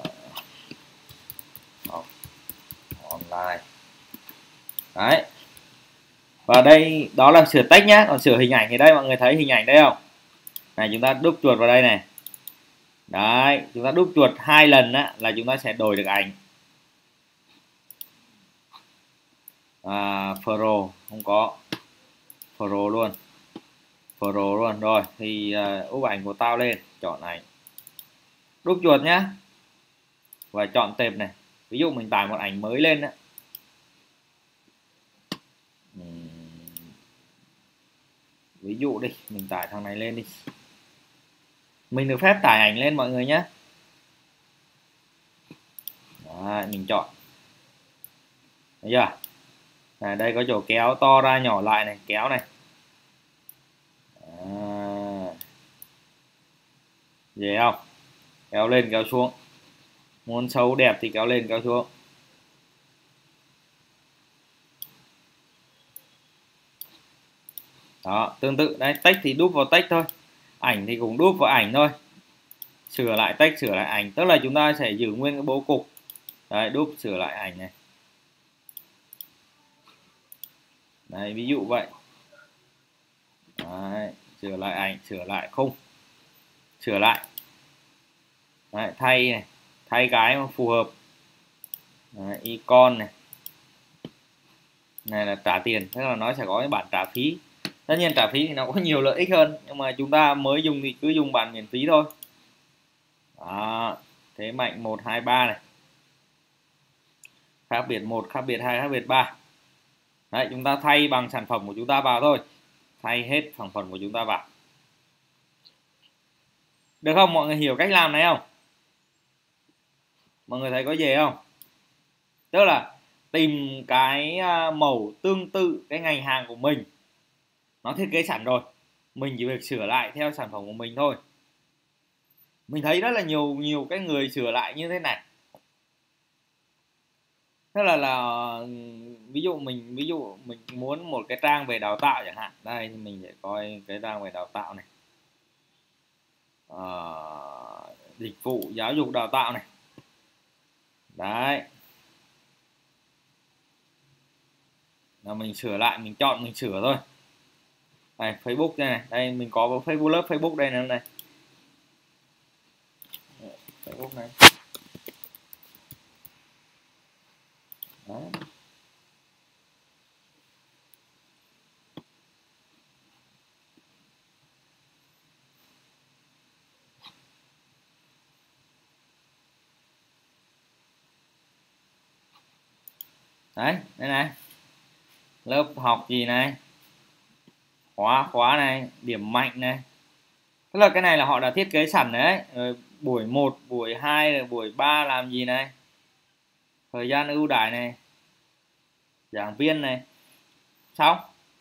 học online. Đấy. Và đây đó là sửa text nhá, còn sửa hình ảnh thì đây mọi người thấy hình ảnh đây không? Này, chúng ta đúp chuột vào đây này. Đấy, chúng ta đúp chuột hai lần á là chúng ta sẽ đổi được ảnh. À, Pro không có. Pro luôn. Pro luôn. Rồi thì uh, úp ảnh của tao lên, chọn ảnh. Đúp chuột nhá. Và chọn tệp này. Ví dụ mình tải một ảnh mới lên á. Ví dụ đi, mình tải thằng này lên đi. Mình được phép tải ảnh lên mọi người nhé. Đấy, mình chọn. Thấy chưa? À, đây có chỗ kéo to ra nhỏ lại này, kéo này. À, dễ không? Kéo lên kéo xuống. Muốn xấu đẹp thì kéo lên kéo xuống. Đó, tương tự đấy, text thì đúp vào text thôi. Ảnh thì cũng đúp vào ảnh thôi. Sửa lại text, sửa lại ảnh, tức là chúng ta sẽ giữ nguyên cái bố cục. Đấy, đúp sửa lại ảnh này. Đấy, ví dụ vậy. Đấy, sửa lại ảnh, sửa lại khung. Sửa lại. Đấy, thay này, thay cái mà phù hợp. Đấy, icon này. Này là trả tiền, tức là nó sẽ có cái bản trả phí. Tất nhiên trả phí thì nó có nhiều lợi ích hơn, nhưng mà chúng ta mới dùng thì cứ dùng bản miễn phí thôi. Đó, thế mạnh một hai ba này. Khác biệt một, khác biệt hai, khác biệt ba. Đấy, chúng ta thay bằng sản phẩm của chúng ta vào thôi. Thay hết sản phẩm của chúng ta vào. Được không? Mọi người hiểu cách làm này không? Mọi người thấy có dễ không? Tức là tìm cái mẫu tương tự cái ngành hàng của mình. Nó thiết kế sẵn rồi. Mình chỉ việc sửa lại theo sản phẩm của mình thôi. Mình thấy rất là nhiều nhiều cái người sửa lại như thế này. Tức là là ví dụ mình ví dụ mình muốn một cái trang về đào tạo chẳng hạn. Đây thì mình sẽ coi cái trang về đào tạo này. À, dịch vụ giáo dục đào tạo này. Đấy. Là mình sửa lại, mình chọn mình sửa thôi. Đây, Facebook đây này, đây mình có Facebook lớp Facebook đây này, này. Facebook này. Đấy. Đấy, đây này. Lớp học gì này? Khóa khóa này, điểm mạnh này. Tức là cái này là họ đã thiết kế sẵn đấy. Rồi buổi một, buổi hai, rồi buổi ba làm gì này? Thời gian ưu đãi này. Giảng viên này. Xong.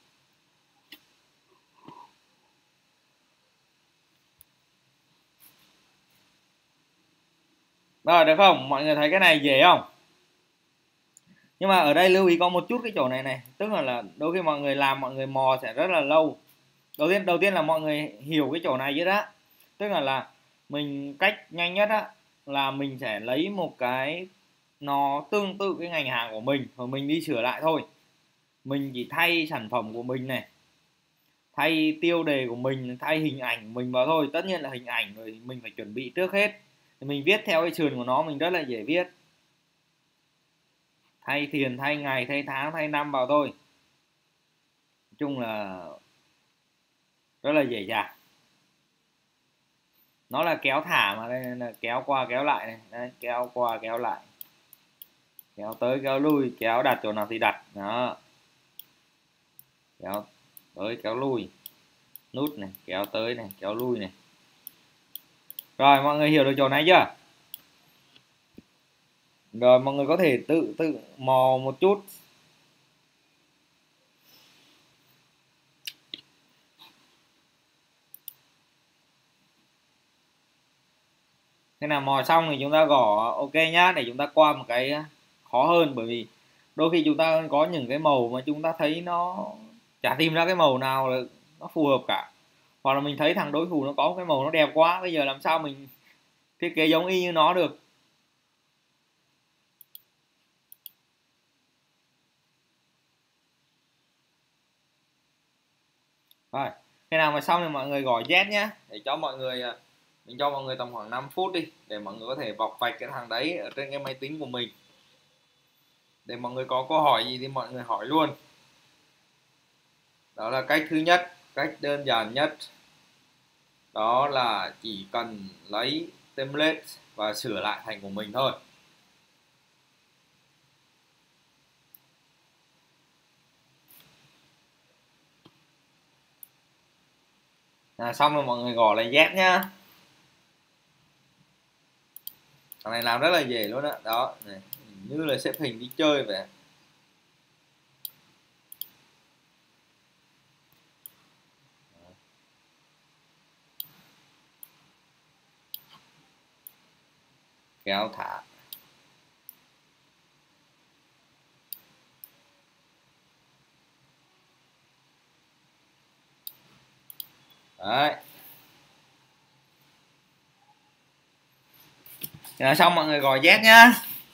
Rồi được không? Mọi người thấy cái này dễ không? Nhưng mà ở đây lưu ý có một chút cái chỗ này này, tức là, là đôi khi mọi người làm mọi người mò sẽ rất là lâu. Đầu tiên đầu tiên là mọi người hiểu cái chỗ này chứ đã. Tức là là mình cách nhanh nhất á là mình sẽ lấy một cái nó tương tự cái ngành hàng của mình và mình đi sửa lại thôi. Mình chỉ thay sản phẩm của mình này, thay tiêu đề của mình, thay hình ảnh của mình vào thôi. Tất nhiên là hình ảnh rồi mình phải chuẩn bị trước hết. Thì mình viết theo cái sườn của nó mình rất là dễ viết. Thay tiền, thay ngày, thay tháng, thay năm vào thôi. Nói chung là rất là dễ dàng. nó là kéo thả mà, đây là kéo qua kéo lại này. Đấy, kéo qua kéo lại, kéo tới kéo lui, kéo đặt chỗ nào thì đặt đó, kéo tới kéo lui, nút này, kéo tới này, kéo lui này. Rồi mọi người hiểu được chỗ này chưa? Rồi mọi người có thể tự tự mò một chút. Thế nào mò xong thì chúng ta gõ ok nhá, để chúng ta qua một cái khó hơn, bởi vì đôi khi chúng ta có những cái màu mà chúng ta thấy nó chả tìm ra cái màu nào là nó phù hợp cả, hoặc là mình thấy thằng đối thủ nó có cái màu nó đẹp quá, bây giờ làm sao mình thiết kế giống y như nó được. Rồi cái nào mà xong thì mọi người gõ Z nhé, để cho mọi người, mình cho mọi người tầm khoảng năm phút đi, để mọi người có thể vọc vạch cái thằng đấy ở trên cái máy tính của mình, để mọi người có câu hỏi gì thì mọi người hỏi luôn. Đó là cách thứ nhất, cách đơn giản nhất, đó là chỉ cần lấy template và sửa lại thành của mình thôi. À, xong rồi mọi người gõ lại Z nhá. Thằng này làm rất là dễ luôn đó. Đó này, như là xếp hình đi chơi vậy. Kéo thả. Đấy. Rồi xong mọi người gõ Z nhá.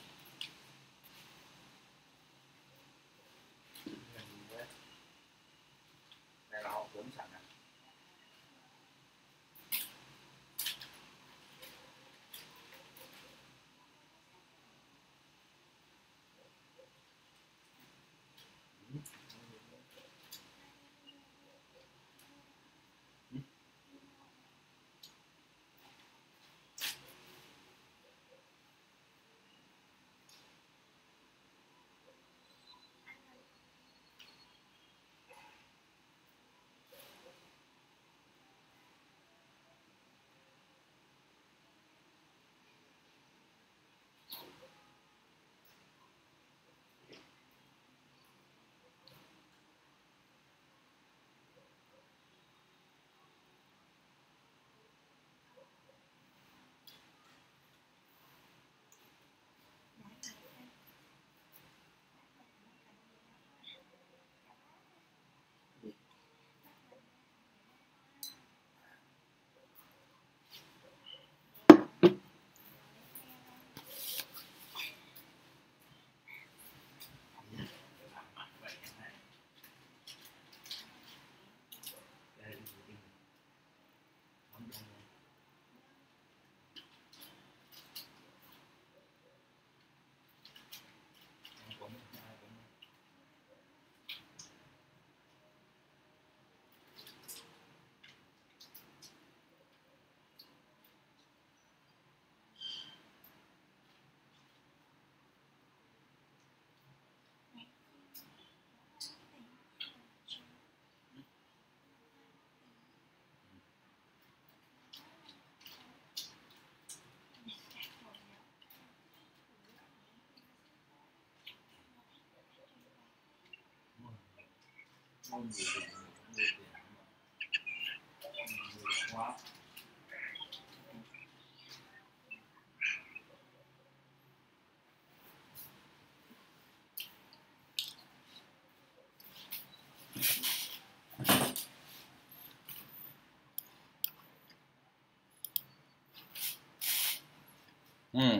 Ừ.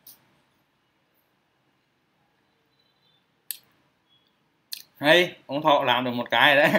Hay, ông Thọ làm được một cái đấy.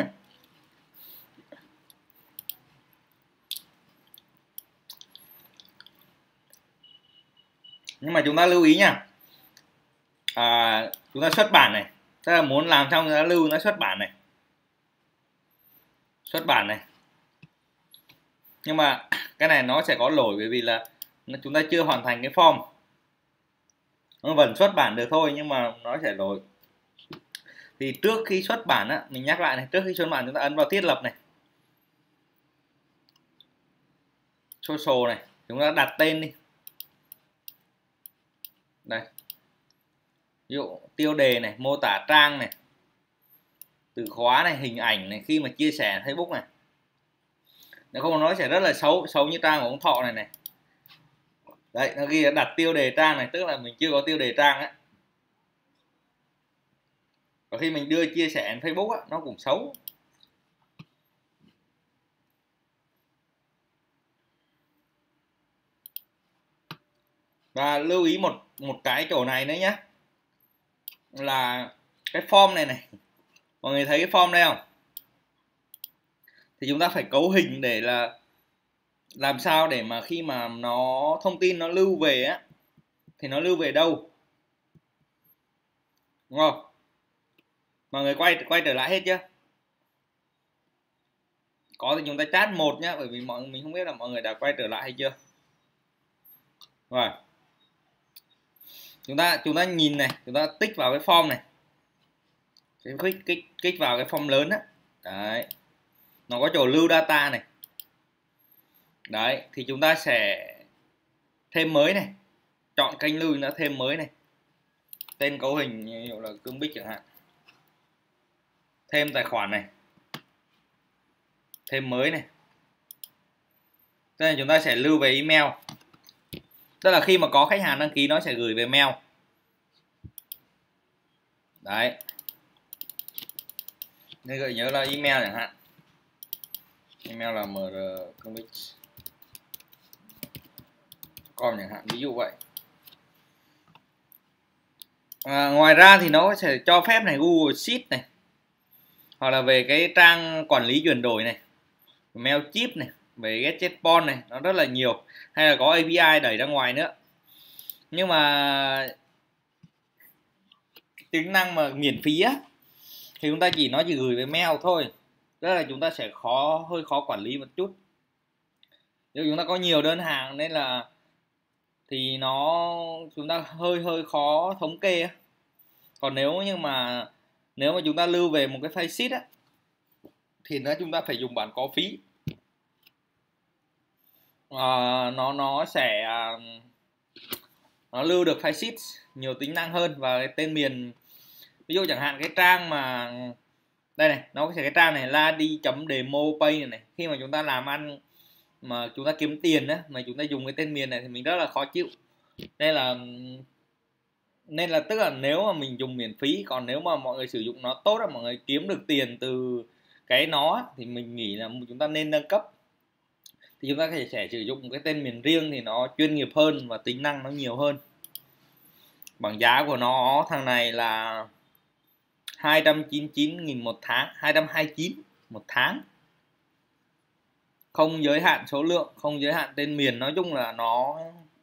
Nhưng mà chúng ta lưu ý nha, à, chúng ta xuất bản này, tức là muốn làm xong chúng ta lưu nó xuất bản này, xuất bản này. Nhưng mà Cái này nó sẽ có lỗi bởi vì là chúng ta chưa hoàn thành cái form, nó vẫn xuất bản được thôi nhưng mà nó sẽ lỗi. Thì trước khi xuất bản á, mình nhắc lại này, trước khi xuất bản chúng ta ấn vào thiết lập này, social này, chúng ta đặt tên đi. Đây, ví dụ tiêu đề này, mô tả trang này, từ khóa này, hình ảnh này khi mà chia sẻ Facebook này. Nếu không nó sẽ rất là xấu, xấu như trang của ông Thọ này này. Đấy, nó ghi đặt tiêu đề trang này, tức là mình chưa có tiêu đề trang á. Và khi mình đưa chia sẻ trên Facebook á, nó cũng xấu. Và lưu ý một một cái chỗ này nữa nhé, là cái form này này, mọi người thấy cái form đây không? Thì chúng ta phải cấu hình để là làm sao để mà khi mà nó thông tin nó lưu về á, thì nó lưu về đâu, đúng không? Mọi người quay quay trở lại hết chưa? Có thì chúng ta chat một nhá, bởi vì mọi mình không biết là mọi người đã quay trở lại hay chưa. Rồi, chúng ta chúng ta nhìn này, chúng ta tích vào cái form này, kích kích kích vào cái form lớn á, đấy, nó có chỗ lưu data này, đấy, thì chúng ta sẽ thêm mới này, chọn kênh lưu nó thêm mới này, tên cấu hình như là Cương Bích chẳng hạn, thêm tài khoản này, thêm mới này. Thế là chúng ta sẽ lưu về email, tức là khi mà có khách hàng đăng ký nó sẽ gửi về mail. Đấy, nên gợi nhớ là email chẳng hạn, email là mr cương bích com chẳng hạn, ví dụ vậy. À, ngoài ra thì nó sẽ cho phép này Google Sheet này, hoặc là về cái trang quản lý chuyển đổi này, Mailchimp này, về GetJetPoint này, nó rất là nhiều, hay là có a pê i đẩy ra ngoài nữa. Nhưng mà tính năng mà miễn phí á thì chúng ta chỉ nó chỉ gửi về mail thôi, rất là chúng ta sẽ khó hơi khó quản lý một chút. Nếu chúng ta có nhiều đơn hàng nên là thì nó chúng ta hơi hơi khó thống kê á. Còn nếu như mà nếu mà chúng ta lưu về một cái file sheet á thì nó chúng ta phải dùng bản có phí. À, nó nó sẽ nó lưu được file sheet nhiều tính năng hơn, và cái tên miền, ví dụ chẳng hạn cái trang mà đây này, nó sẽ cái trang này là đi chấm demo page này, này khi mà chúng ta làm ăn mà chúng ta kiếm tiền á, mà chúng ta dùng cái tên miền này thì mình rất là khó chịu. Nên là nên là tức là nếu mà mình dùng miễn phí, còn nếu mà mọi người sử dụng nó tốt, là mọi người kiếm được tiền từ cái nó, thì mình nghĩ là chúng ta nên nâng cấp. Thì chúng ta có thể sẽ sử dụng một cái tên miền riêng thì nó chuyên nghiệp hơn và tính năng nó nhiều hơn. Bảng giá của nó thằng này là hai trăm chín mươi chín nghìn một tháng, hai trăm hai mươi chín một tháng, không giới hạn số lượng, không giới hạn tên miền, nói chung là nó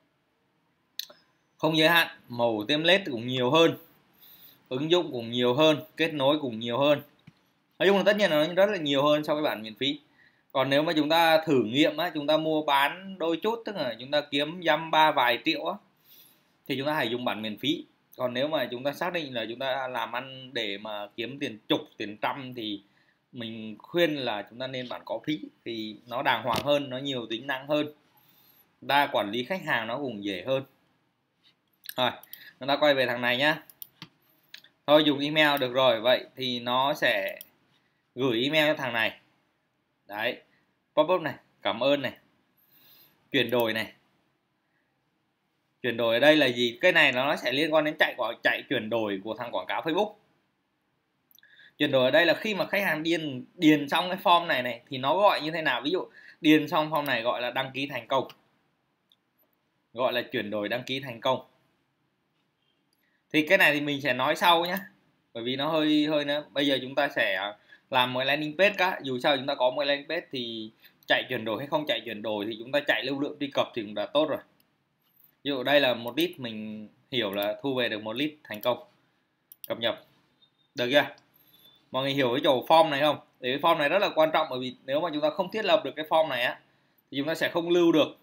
không giới hạn, màu template cũng nhiều hơn, ứng dụng cũng nhiều hơn, kết nối cũng nhiều hơn. Nói chung là tất nhiên là nó rất là nhiều hơn so với bản miễn phí. Còn nếu mà chúng ta thử nghiệm á, chúng ta mua bán đôi chút, tức là chúng ta kiếm dăm ba vài triệu á, thì chúng ta hãy dùng bản miễn phí. Còn nếu mà chúng ta xác định là chúng ta làm ăn để mà kiếm tiền chục, tiền trăm, thì mình khuyên là chúng ta nên bản có phí, thì nó đàng hoàng hơn, nó nhiều tính năng hơn, đa quản lý khách hàng nó cũng dễ hơn. Rồi, chúng ta quay về thằng này nhá. Thôi dùng email được rồi, vậy thì nó sẽ gửi email cho thằng này. Đấy, pop-up này, cảm ơn này, chuyển đổi này. Chuyển đổi ở đây là gì? Cái này nó sẽ liên quan đến chạy của chạy chuyển đổi của thằng quảng cáo Facebook. Chuyển đổi ở đây là khi mà khách hàng điền điền xong cái form này này thì nó gọi như thế nào? Ví dụ điền xong form này gọi là đăng ký thành công, gọi là chuyển đổi đăng ký thành công. Thì cái này thì mình sẽ nói sau nhé, bởi vì nó hơi hơi nữa. Bây giờ chúng ta sẽ làm một landing page cả. Dù sao chúng ta có một landing page thì chạy chuyển đổi hay không chạy chuyển đổi thì chúng ta chạy lưu lượng truy cập thì cũng đã tốt rồi. Ví dụ đây là một lead, mình hiểu là thu về được một lead thành công, cập nhật được chưa? Mọi người hiểu cái chỗ form này không? Để cái form này rất là quan trọng, bởi vì nếu mà chúng ta không thiết lập được cái form này á thì chúng ta sẽ không lưu được.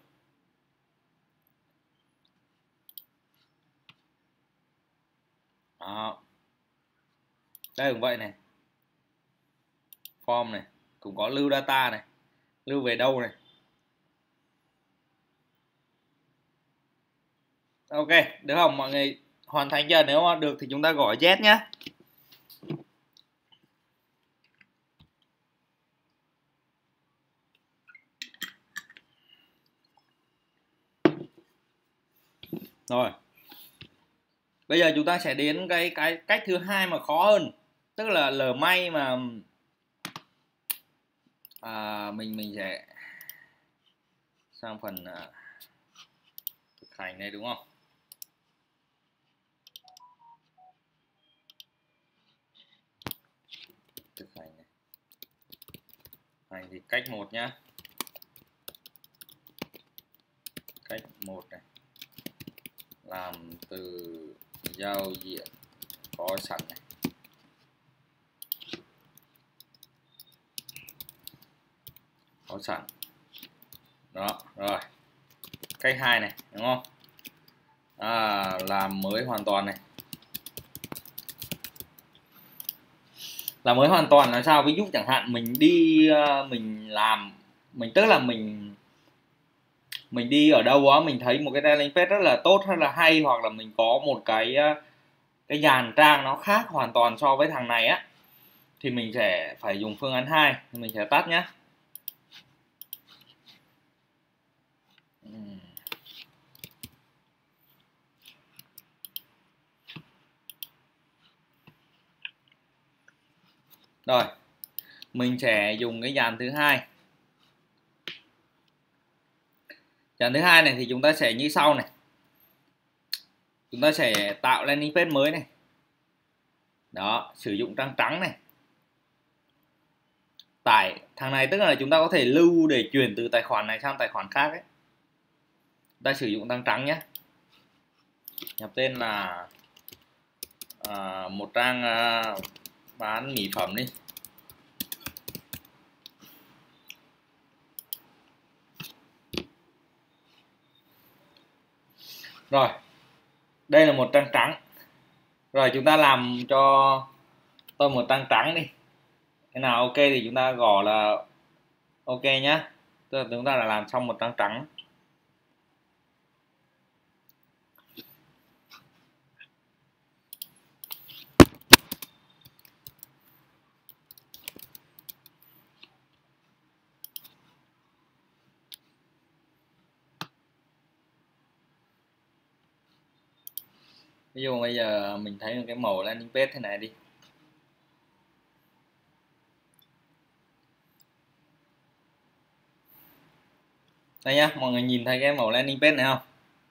Đó. Đây cũng vậy này, form này cũng có lưu data này, lưu về đâu này. Ok, được không mọi người? Hoàn thành chưa? Nếu mà được thì chúng ta gõ yes nhé. Rồi. Bây giờ chúng ta sẽ đến cái cái cách thứ hai mà khó hơn, tức là lờ may mà à, mình mình sẽ sang phần à, thực hành này đúng không? Thực hành này. Hành thì cách một nhá. Cách một này. Làm từ giao diện có sẵn này. Có sẵn. Đó, rồi. Cách hai này, đúng không? À, làm mới hoàn toàn này. Làm mới hoàn toàn là sao? Ví dụ chẳng hạn mình đi mình làm mình tức là mình mình đi ở đâu đó mình thấy một cái landing page rất là tốt, rất là hay, hoặc là mình có một cái cái dàn trang nó khác hoàn toàn so với thằng này á, thì mình sẽ phải dùng phương án hai. Mình sẽ tắt nhé. Rồi, mình sẽ dùng cái dàn thứ hai. Dàn thứ hai này thì chúng ta sẽ như sau này. Chúng ta sẽ tạo landing page mới này. Đó, sử dụng trang trắng này. Tải thằng này tức là chúng ta có thể lưu để chuyển từ tài khoản này sang tài khoản khác ấy. Ta sử dụng trang trắng nhé. Nhập tên là à, một trang à, bán mỹ phẩm đi. Rồi, đây là một trang trắng. Rồi chúng ta làm cho tôi một trang trắng đi. Cái nào ok thì chúng ta gõ là ok nhá. Tức là chúng ta đã làm xong một trang trắng. Ví dụ bây giờ mình thấy cái màu landing page thế này đi. Đây nhá, mọi người nhìn thấy cái màu landing page này không?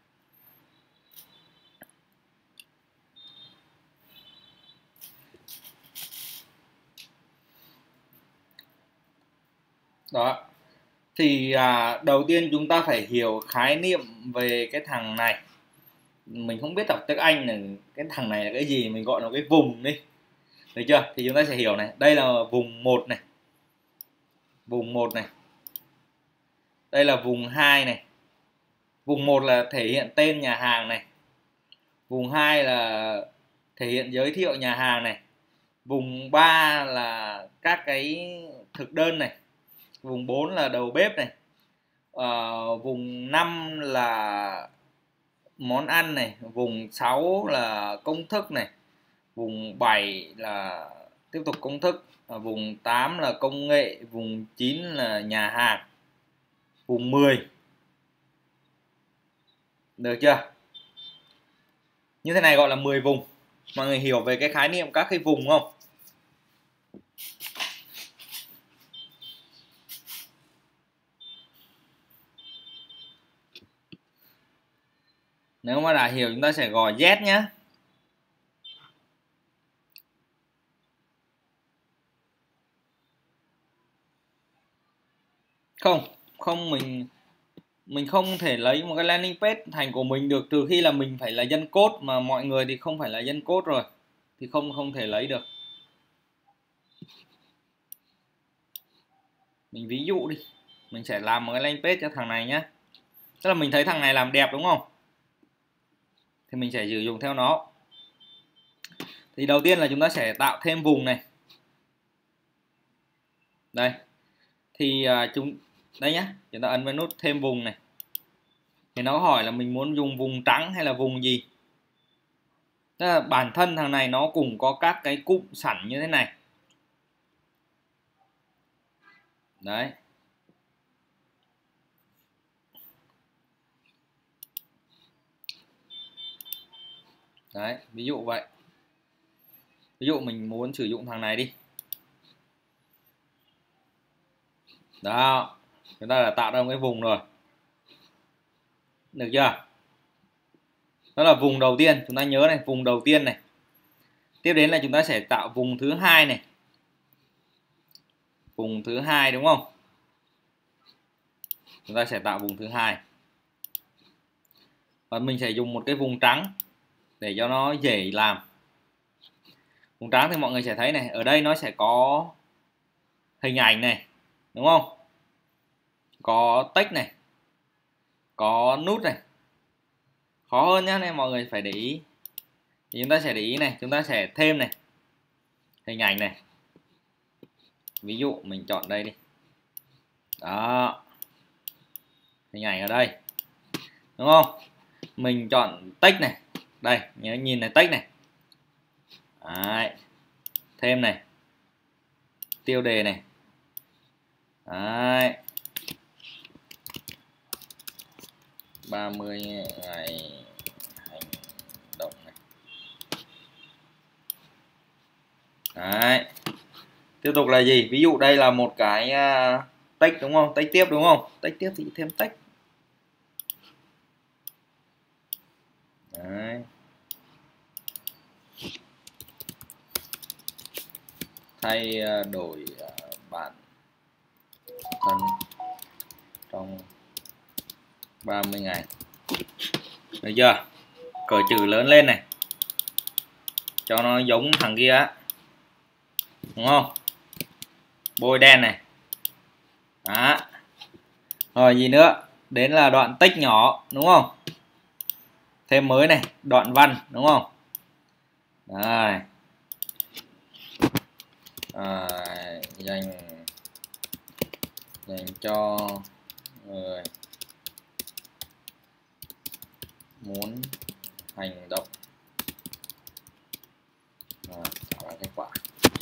Đó. Thì à, đầu tiên chúng ta phải hiểu khái niệm về cái thằng này. Mình không biết đọc tiếng Anh là cái thằng này là cái gì, mình gọi nó cái vùng đi. Được chưa? Thì chúng ta sẽ hiểu này, đây là vùng một này. Vùng một này. Đây là vùng hai này. Vùng một là thể hiện tên nhà hàng này. Vùng hai là thể hiện giới thiệu nhà hàng này. Vùng ba là các cái thực đơn này. Vùng bốn là đầu bếp này. À, vùng năm là món ăn này. Vùng sáu là công thức này. Vùng bảy là tiếp tục công thức. À, vùng tám là công nghệ. Vùng chín là nhà hàng. Vùng mười. Được chưa? Như thế này gọi là mười vùng. Mọi người hiểu về cái khái niệm các cái vùng không? Nếu mà đã hiểu chúng ta sẽ gõ yes nhé. Không, không mình mình không thể lấy một cái landing page thành của mình được, trừ khi là mình phải là dân code, mà mọi người thì không phải là dân code rồi thì không không thể lấy được. Mình ví dụ đi. mình sẽ làm một cái landing page cho thằng này nhé. Tức là mình thấy thằng này làm đẹp đúng không, thì mình sẽ sử dụng theo nó. Thì đầu tiên là chúng ta sẽ tạo thêm vùng này. Đây thì uh, chúng đây nhá, chúng ta ấn vào nút thêm vùng này, thì nó hỏi là mình muốn dùng vùng trắng hay là vùng gì. Tức là bản thân thằng này nó cũng có các cái cụm sẵn như thế này. Đấy. Đấy, ví dụ vậy. Ví dụ mình muốn sử dụng thằng này đi. Đó, chúng ta đã tạo ra một cái vùng rồi. Được chưa? Đó là vùng đầu tiên, chúng ta nhớ này, vùng đầu tiên này. Tiếp đến là chúng ta sẽ tạo vùng thứ hai này. Vùng thứ hai đúng không? Chúng ta sẽ tạo vùng thứ hai. Và mình sẽ dùng một cái vùng trắng để cho nó dễ làm. Vùng trắng thì mọi người sẽ thấy này, ở đây nó sẽ có hình ảnh này, đúng không? Có text này, có nút này. Khó hơn nhá, nên mọi người phải để ý. Thì chúng ta sẽ để ý này, chúng ta sẽ thêm này, hình ảnh này. Ví dụ mình chọn đây đi. Đó, hình ảnh ở đây, đúng không? Mình chọn text này, đây nhớ nhìn này, text này. Đấy. Thêm này, tiêu đề này. Đấy. ba mươi ngày hành động này. Đấy. Tiếp tục là gì? Ví dụ đây là một cái uh, text đúng không? Text tiếp đúng không? Text tiếp thì thêm text. Đấy. Thay uh, đổi uh, bản thân trong ba mươi ngày. Được chưa? Cỡ chữ lớn lên này, cho nó giống thằng kia á, đúng không? Bôi đen này. Đó. Rồi gì nữa? Đến là đoạn text nhỏ, đúng không? Thêm mới này, đoạn văn, đúng không? Đây. À, dành dành cho người muốn hành động. À, tạo ra kết quả.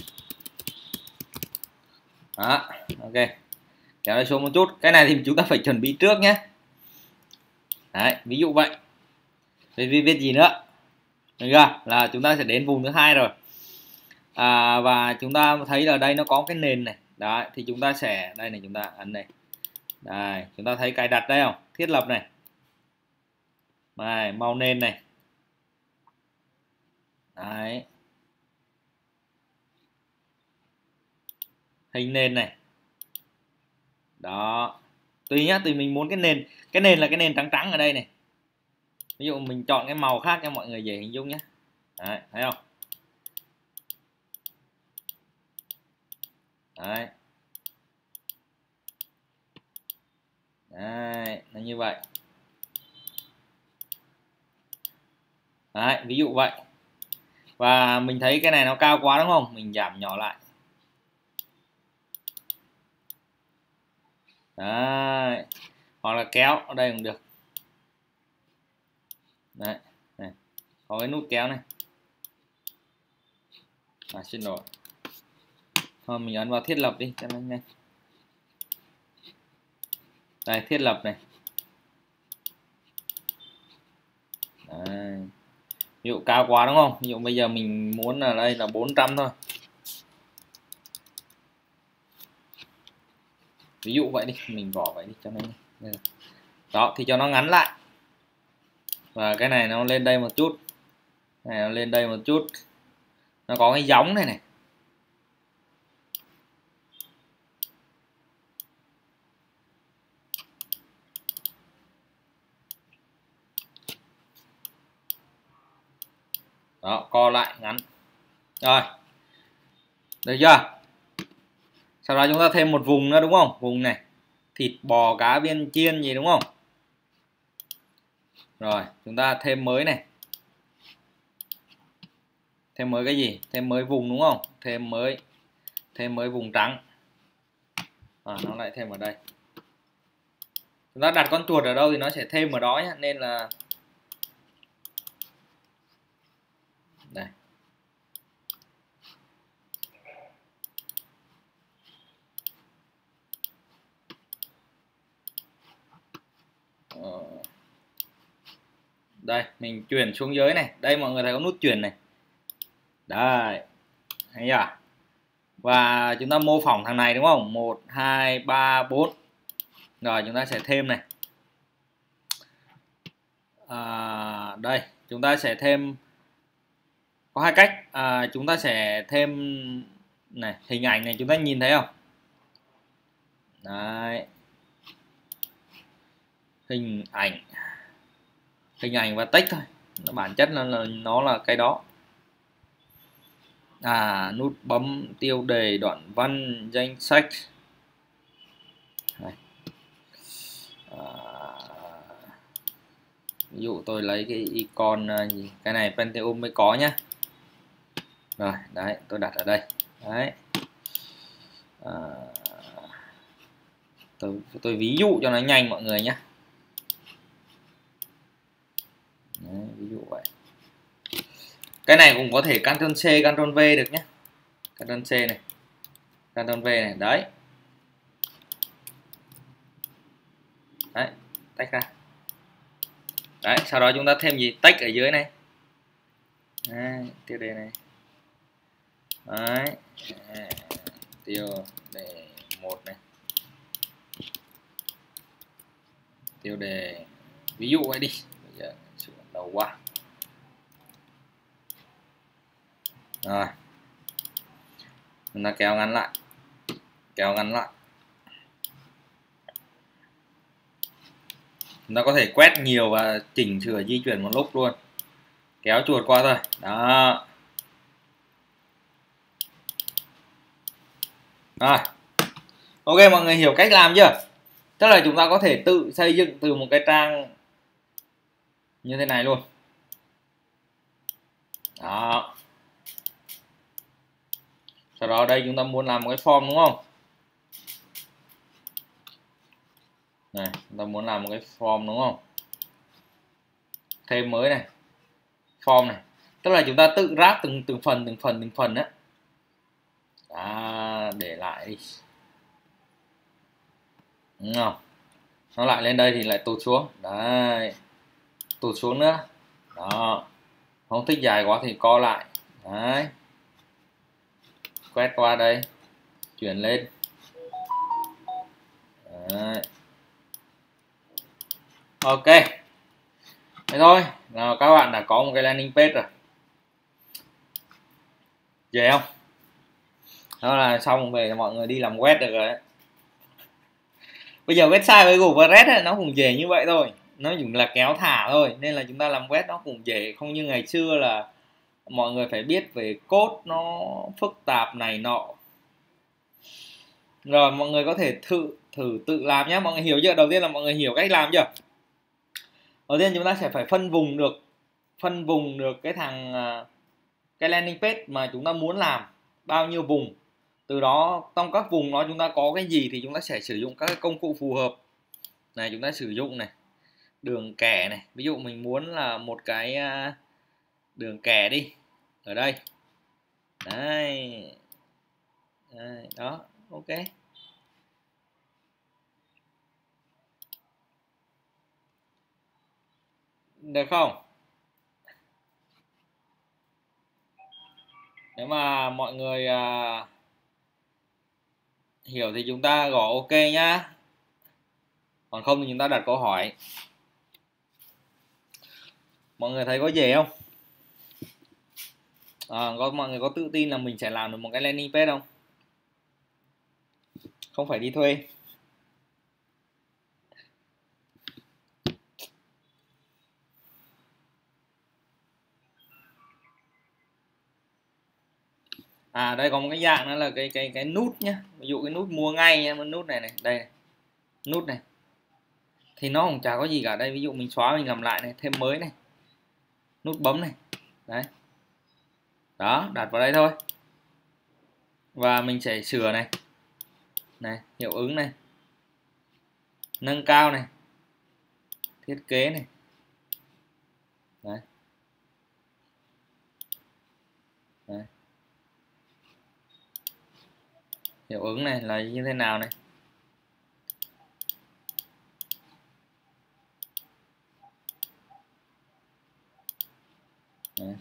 Đó, ok. Kéo đây xuống một chút. Cái này thì chúng ta phải chuẩn bị trước nhé. Đấy, ví dụ vậy. Viết viết gì nữa? Được chưa? Là chúng ta sẽ đến vùng thứ hai rồi. À, và chúng ta thấy là đây nó có cái nền này. Đấy, thì chúng ta sẽ đây này, chúng ta ấn này. Đây, chúng ta thấy cài đặt đây không? Thiết lập này. Đây, màu nền này. Đấy. Hình nền này. Đó. Tùy nhá, tùy mình muốn cái nền. Cái nền là cái nền trắng trắng ở đây này. Ví dụ mình chọn cái màu khác cho mọi người dễ hình dung nhé. Đấy, thấy không? Đấy. Đấy, nó như vậy. Đấy, ví dụ vậy. Và mình thấy cái này nó cao quá đúng không? Mình giảm nhỏ lại. Đấy. Hoặc là kéo ở đây cũng được. Đấy, này. Có cái nút kéo này. À, xin lỗi. Thôi mình ấn vào thiết lập đi cho nó nhanh. Đây, thiết lập này. Đấy. Ví dụ cao quá đúng không? Ví dụ bây giờ mình muốn là đây là bốn trăm thôi. Ví dụ vậy đi, mình bỏ vậy đi cho nó nhanh. Đó, thì cho nó ngắn lại. Và cái này nó lên đây một chút. Này nó lên đây một chút. Nó có cái giống này này. Đó, co lại ngắn. Rồi. Được chưa? Sau đó chúng ta thêm một vùng nữa đúng không? Vùng này. thịt bò, cá viên chiên gì đúng không? Rồi chúng ta thêm mới này, thêm mới cái gì? Thêm mới vùng đúng không? Thêm mới, thêm mới vùng trắng. À, nó lại thêm ở đây. Chúng ta đặt con chuột ở đâu thì nó sẽ thêm ở đó nhé, nên là đây. Ờ. Đây mình chuyển xuống dưới này, đây mọi người thấy có nút chuyển này, đây thấy chưa? Và chúng ta mô phỏng thằng này đúng không? Một hai ba bốn. Rồi chúng ta sẽ thêm này, à, đây chúng ta sẽ thêm có hai cách, à, chúng ta sẽ thêm này, hình ảnh này chúng ta nhìn thấy không? Đấy, hình ảnh, hình ảnh và text thôi, bản chất là, là nó là cái đó. À, nút bấm tiêu đề, đoạn văn, danh sách. Đây. À, ví dụ tôi lấy cái icon gì, cái này Pentium mới có nhá. Rồi đấy, tôi đặt ở đây đấy. À, tôi, tôi ví dụ cho nó nhanh mọi người nhé. Đấy, ví dụ vậy. Cái này cũng có thể Ctrl C, Ctrl V được nhé. Ctrl C này, Ctrl V này, đấy. Đấy, tách ra. Đấy, sau đó chúng ta thêm gì? Text ở dưới này. Đấy, tiêu đề này. Đấy, tiêu đề một này. Tiêu đề ví dụ ấy đi. Bây giờ xuống đầu qua. Rồi. Chúng ta kéo ngắn lại. Kéo ngắn lại. Chúng ta có thể quét nhiều và chỉnh sửa di chuyển một lúc luôn. Kéo chuột qua thôi. Đó. Rồi. Ok, mọi người hiểu cách làm chưa? Tức là chúng ta có thể tự xây dựng từ một cái trang như thế này luôn. Đó. Sau đó đây chúng ta muốn làm một cái form đúng không? Này, chúng ta muốn làm một cái form đúng không? Thêm mới này. Form này. Tức là chúng ta tự ráp từng từng phần từng phần từng phần á. À, để lại đi. Đúng không? Nó lại lên đây thì lại tụt xuống. Đấy. Tụt xuống nữa. Đó. Không thích dài quá thì co lại. Đấy. Quét qua đây. Chuyển lên. Đấy. Ok. Thế thôi. Nào các bạn đã có một cái landing page rồi. Dễ không? Đó là xong về mọi người đi làm web được rồi đấy. Bây giờ website với Google Ads nó cũng dễ như vậy thôi, nó cũng là kéo thả thôi, nên là chúng ta làm web nó cũng dễ, không như ngày xưa là mọi người phải biết về code nó phức tạp này nọ. Rồi mọi người có thể thử thử tự làm nhé. Mọi người hiểu chưa? Đầu tiên là mọi người hiểu cách làm chưa? Đầu tiên chúng ta sẽ phải phân vùng được phân vùng được cái thằng cái landing page mà chúng ta muốn làm bao nhiêu vùng. Từ đó trong các vùng đó chúng ta có cái gì thì chúng ta sẽ sử dụng các cái công cụ phù hợp. Này chúng ta sử dụng này, đường kẻ này, ví dụ mình muốn là một cái đường kẻ đi ở đây. Đấy. Đấy, đó, ok. Được không? Nếu mà mọi người à, hiểu thì chúng ta gõ ok nhá. Còn không thì chúng ta đặt câu hỏi. Mọi người thấy có dễ không? À, có mọi người có tự tin là mình sẽ làm được một cái landing page không? Không phải đi thuê. À đây có một cái dạng đó là cái cái cái nút nhá. Ví dụ cái nút mua ngay nhá, nút này này, đây này. nút này thì nó cũng chả có gì cả. Đây ví dụ mình xóa, mình làm lại này, thêm mới này, nút bấm này, đấy, đó, đặt vào đây thôi. Và mình sẽ sửa này, này, hiệu ứng này, nâng cao này, thiết kế này, đấy, đấy. Hiệu ứng này là như thế nào này, đấy.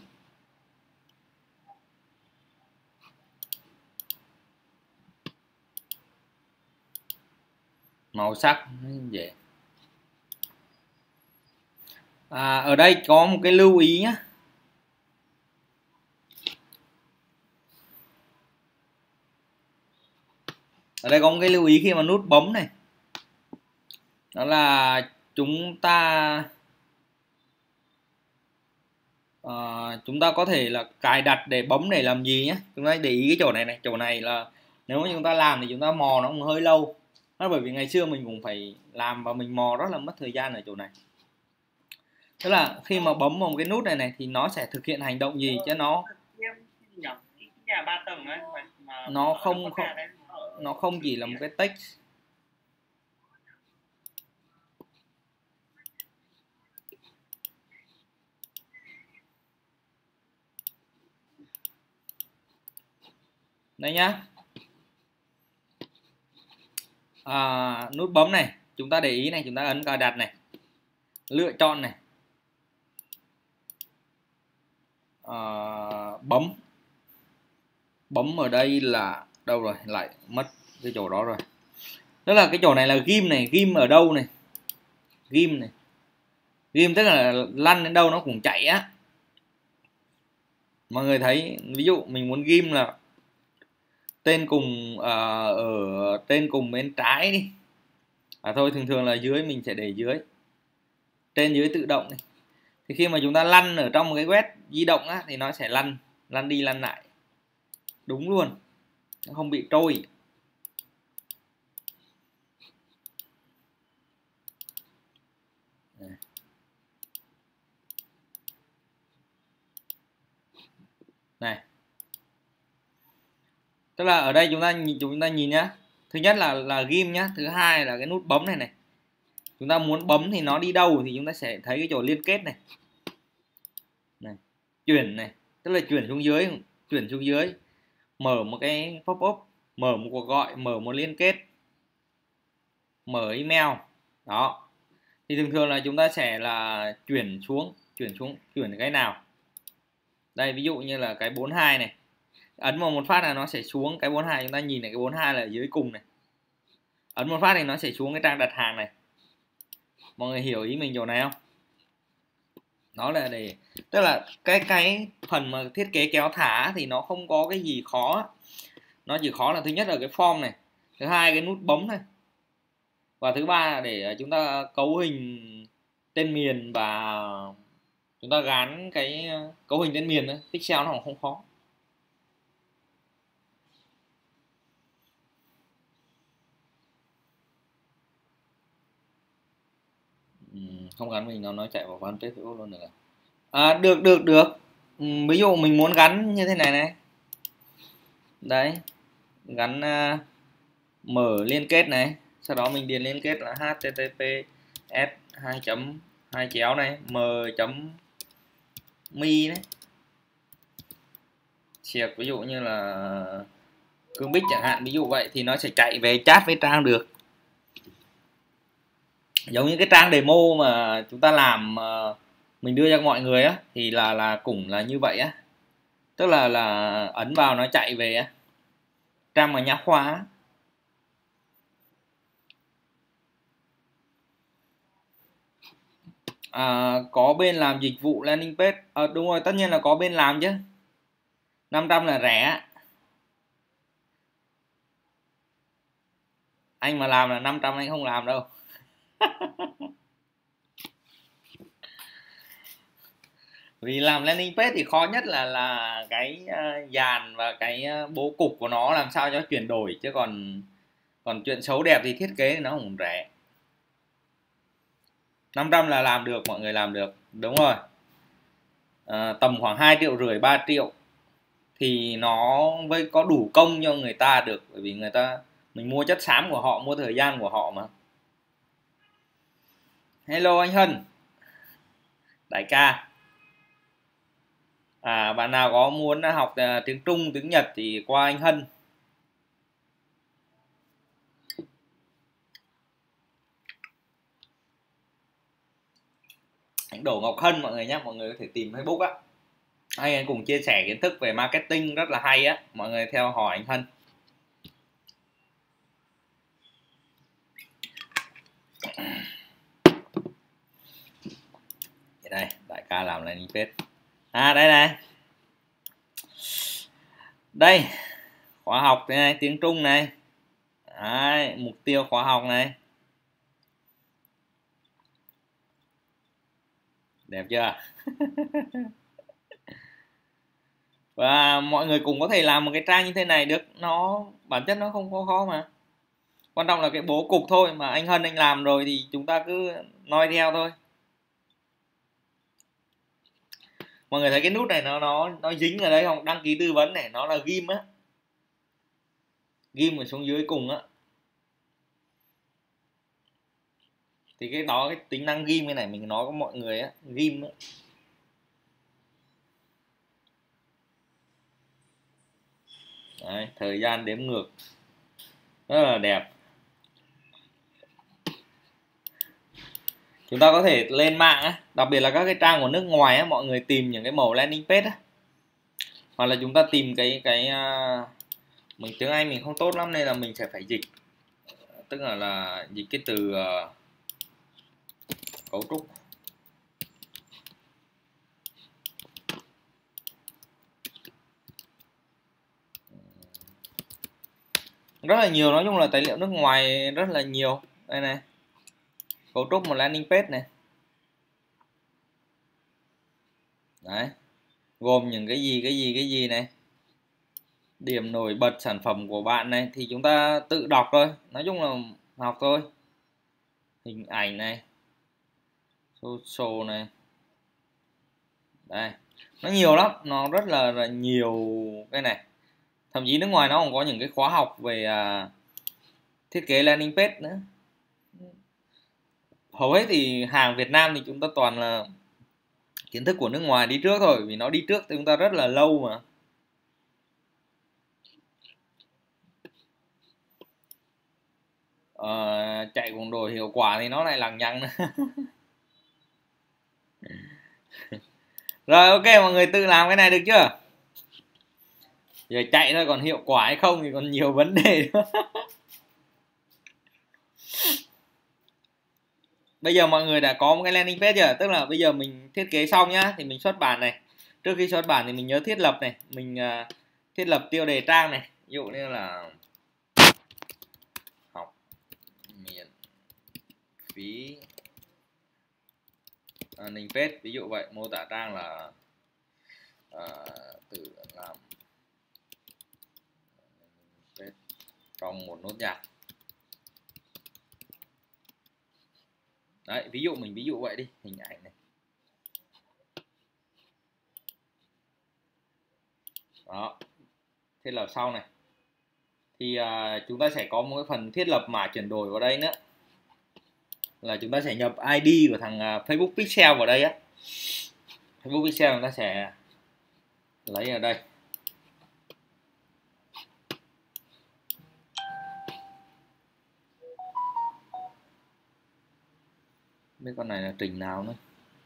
Màu sắc dễ. À, ở đây có một cái lưu ý nhé. Ở đây có một cái lưu ý khi mà nút bấm này, đó là chúng ta uh, chúng ta có thể là cài đặt để bấm để làm gì nhé. Chúng ta để ý cái chỗ này này, chỗ này là nếu mà chúng ta làm thì chúng ta mò nó cũng hơi lâu. Đó, bởi vì ngày xưa mình cũng phải làm và mình mò rất là mất thời gian ở chỗ này. Tức là khi mà bấm vào một cái nút này này thì nó sẽ thực hiện hành động gì chứ nó nhà ba tầng ấy, mà nó không không nó không chỉ là một cái text. Đây nhá. À, nút bấm này, chúng ta để ý này, chúng ta ấn cài đặt này, lựa chọn này, à, bấm bấm ở đây là đâu rồi, lại mất cái chỗ đó rồi. Tức là cái chỗ này là ghim này, ghim ở đâu này, ghim này, ghim tức là lăn đến đâu nó cũng chạy á. Mọi người thấy, ví dụ mình muốn ghim là tên cùng uh, ở tên cùng bên trái đi, à thôi thường thường là dưới mình sẽ để dưới, trên dưới tự động này. Thì khi mà chúng ta lăn ở trong một cái web di động á, thì nó sẽ lăn lăn đi lăn lại đúng luôn, nó không bị trôi. Này, tức là ở đây chúng ta nhìn chúng ta nhìn nhá, thứ nhất là là ghim nhá, thứ hai là cái nút bấm này này, chúng ta muốn bấm thì nó đi đâu thì chúng ta sẽ thấy cái chỗ liên kết này, này, chuyển này, tức là chuyển xuống dưới, chuyển xuống dưới, mở một cái pop up, mở một cuộc gọi, mở một liên kết, mở email, đó. Thì thường thường là chúng ta sẽ là chuyển xuống, chuyển xuống, chuyển cái nào. Đây ví dụ như là cái bốn mươi hai này, ấn vào một phát là nó sẽ xuống cái bốn mươi hai, chúng ta nhìn này, cái bốn mươi hai là ở dưới cùng này, ấn một phát thì nó sẽ xuống cái trang đặt hàng này. Mọi người hiểu ý mình chỗ này không? Nó là để, tức là cái cái phần mà thiết kế kéo thả thì nó không có cái gì khó. Nó chỉ khó là thứ nhất là cái form này, thứ hai cái nút bấm này, và thứ ba là để chúng ta cấu hình tên miền và chúng ta gắn cái cấu hình tên miền đó. Pixel nó không khó. Không gắn mình nó chạy vào fanpage Facebook luôn được. À, được được được. Ví dụ mình muốn gắn như thế này này, đấy, gắn uh, mở liên kết này, sau đó mình điền liên kết là https hai chấm hai chéo này m chấm mi đấy, chiếc ví dụ như là Cương Bích chẳng hạn, ví dụ vậy thì nó sẽ chạy về chat với trang được. Giống như cái trang demo mà chúng ta làm uh, mình đưa cho mọi người á, thì là là cũng là như vậy á, tức là là ấn vào nó chạy về á, trang mà nhã khoa á. À, có bên làm dịch vụ landing page, à, đúng rồi, tất nhiên là có bên làm chứ, năm trăm là rẻ, anh mà làm là năm trăm anh không làm đâu. Vì làm landing page thì khó nhất là là cái uh, dàn và cái uh, bố cục của nó làm sao cho chuyển đổi, chứ còn còn chuyện xấu đẹp thì thiết kế thì nó cũng rẻ. năm trăm là làm được, mọi người làm được. Đúng rồi. À, tầm khoảng hai triệu rưỡi ba triệu thì nó với có đủ công cho người ta được, bởi vì người ta mình mua chất xám của họ, mua thời gian của họ mà. Hello anh Hân, đại ca. À, bạn nào có muốn học uh, tiếng Trung, tiếng Nhật thì qua anh Hân. Anh Đỗ Ngọc Hân mọi người nhé, mọi người có thể tìm Facebook á. Anh ấy cùng chia sẻ kiến thức về marketing rất là hay á, mọi người theo hỏi anh Hân. Đây, đại ca làm landing page. À đây này. Đây, khóa học thế này, tiếng Trung này. Đấy, mục tiêu khóa học này. Đẹp chưa? Và mọi người cũng có thể làm một cái trang như thế này được. Nó bản chất nó không có khó mà. Quan trọng là cái bố cục thôi. Mà anh Hân anh làm rồi thì chúng ta cứ noi theo thôi. Mọi người thấy cái nút này nó nó nó dính ở đây không? Đăng ký tư vấn này, nó là ghim á. Ghim ở xuống dưới cùng á. Thì cái đó, cái tính năng ghim cái này mình nói với mọi người á, ghim á. Đấy, thời gian đếm ngược rất là đẹp. Chúng ta có thể lên mạng á, đặc biệt là các cái trang của nước ngoài á, mọi người tìm những cái mẫu landing page á, hoặc là chúng ta tìm cái cái uh, mình tiếng Anh mình không tốt lắm nên là mình sẽ phải dịch, tức là là dịch cái từ uh, cấu trúc. Rất là nhiều, nói chung là tài liệu nước ngoài rất là nhiều. Đây này, cấu trúc một landing page này. Đấy, gồm những cái gì cái gì cái gì này, điểm nổi bật sản phẩm của bạn này, thì chúng ta tự đọc thôi, nói chung là học thôi. Hình ảnh này, social này, đây, nó nhiều lắm, nó rất là, là nhiều cái này. Thậm chí nước ngoài nó còn có những cái khóa học về à, thiết kế landing page nữa. Hầu hết thì hàng Việt Nam thì chúng ta toàn là kiến thức của nước ngoài đi trước thôi, vì nó đi trước thì chúng ta rất là lâu mà. Ờ, chạy cùng đồ hiệu quả thì nó lại lằng nhằng. Rồi, ok, mọi người tự làm cái này được chưa? Giờ chạy thôi, còn hiệu quả hay không thì còn nhiều vấn đề nữa. Bây giờ mọi người đã có một cái landing page chưa? Tức là bây giờ mình thiết kế xong nhá, thì mình xuất bản này. Trước khi xuất bản thì mình nhớ thiết lập này, mình uh, thiết lập tiêu đề trang này. Ví dụ như là học miễn phí landing page, ví dụ vậy. Mô tả trang là uh, tự làm page trong một nốt nhạc. Đấy, ví dụ mình ví dụ vậy đi, hình ảnh này. Đó, thiết lập sau này. Thì uh, chúng ta sẽ có một cái phần thiết lập mã chuyển đổi vào đây nữa. Là chúng ta sẽ nhập i đê của thằng uh, Facebook Pixel vào đây á. Facebook Pixel chúng ta sẽ lấy ở đây. Biết con này là trình nào nữa.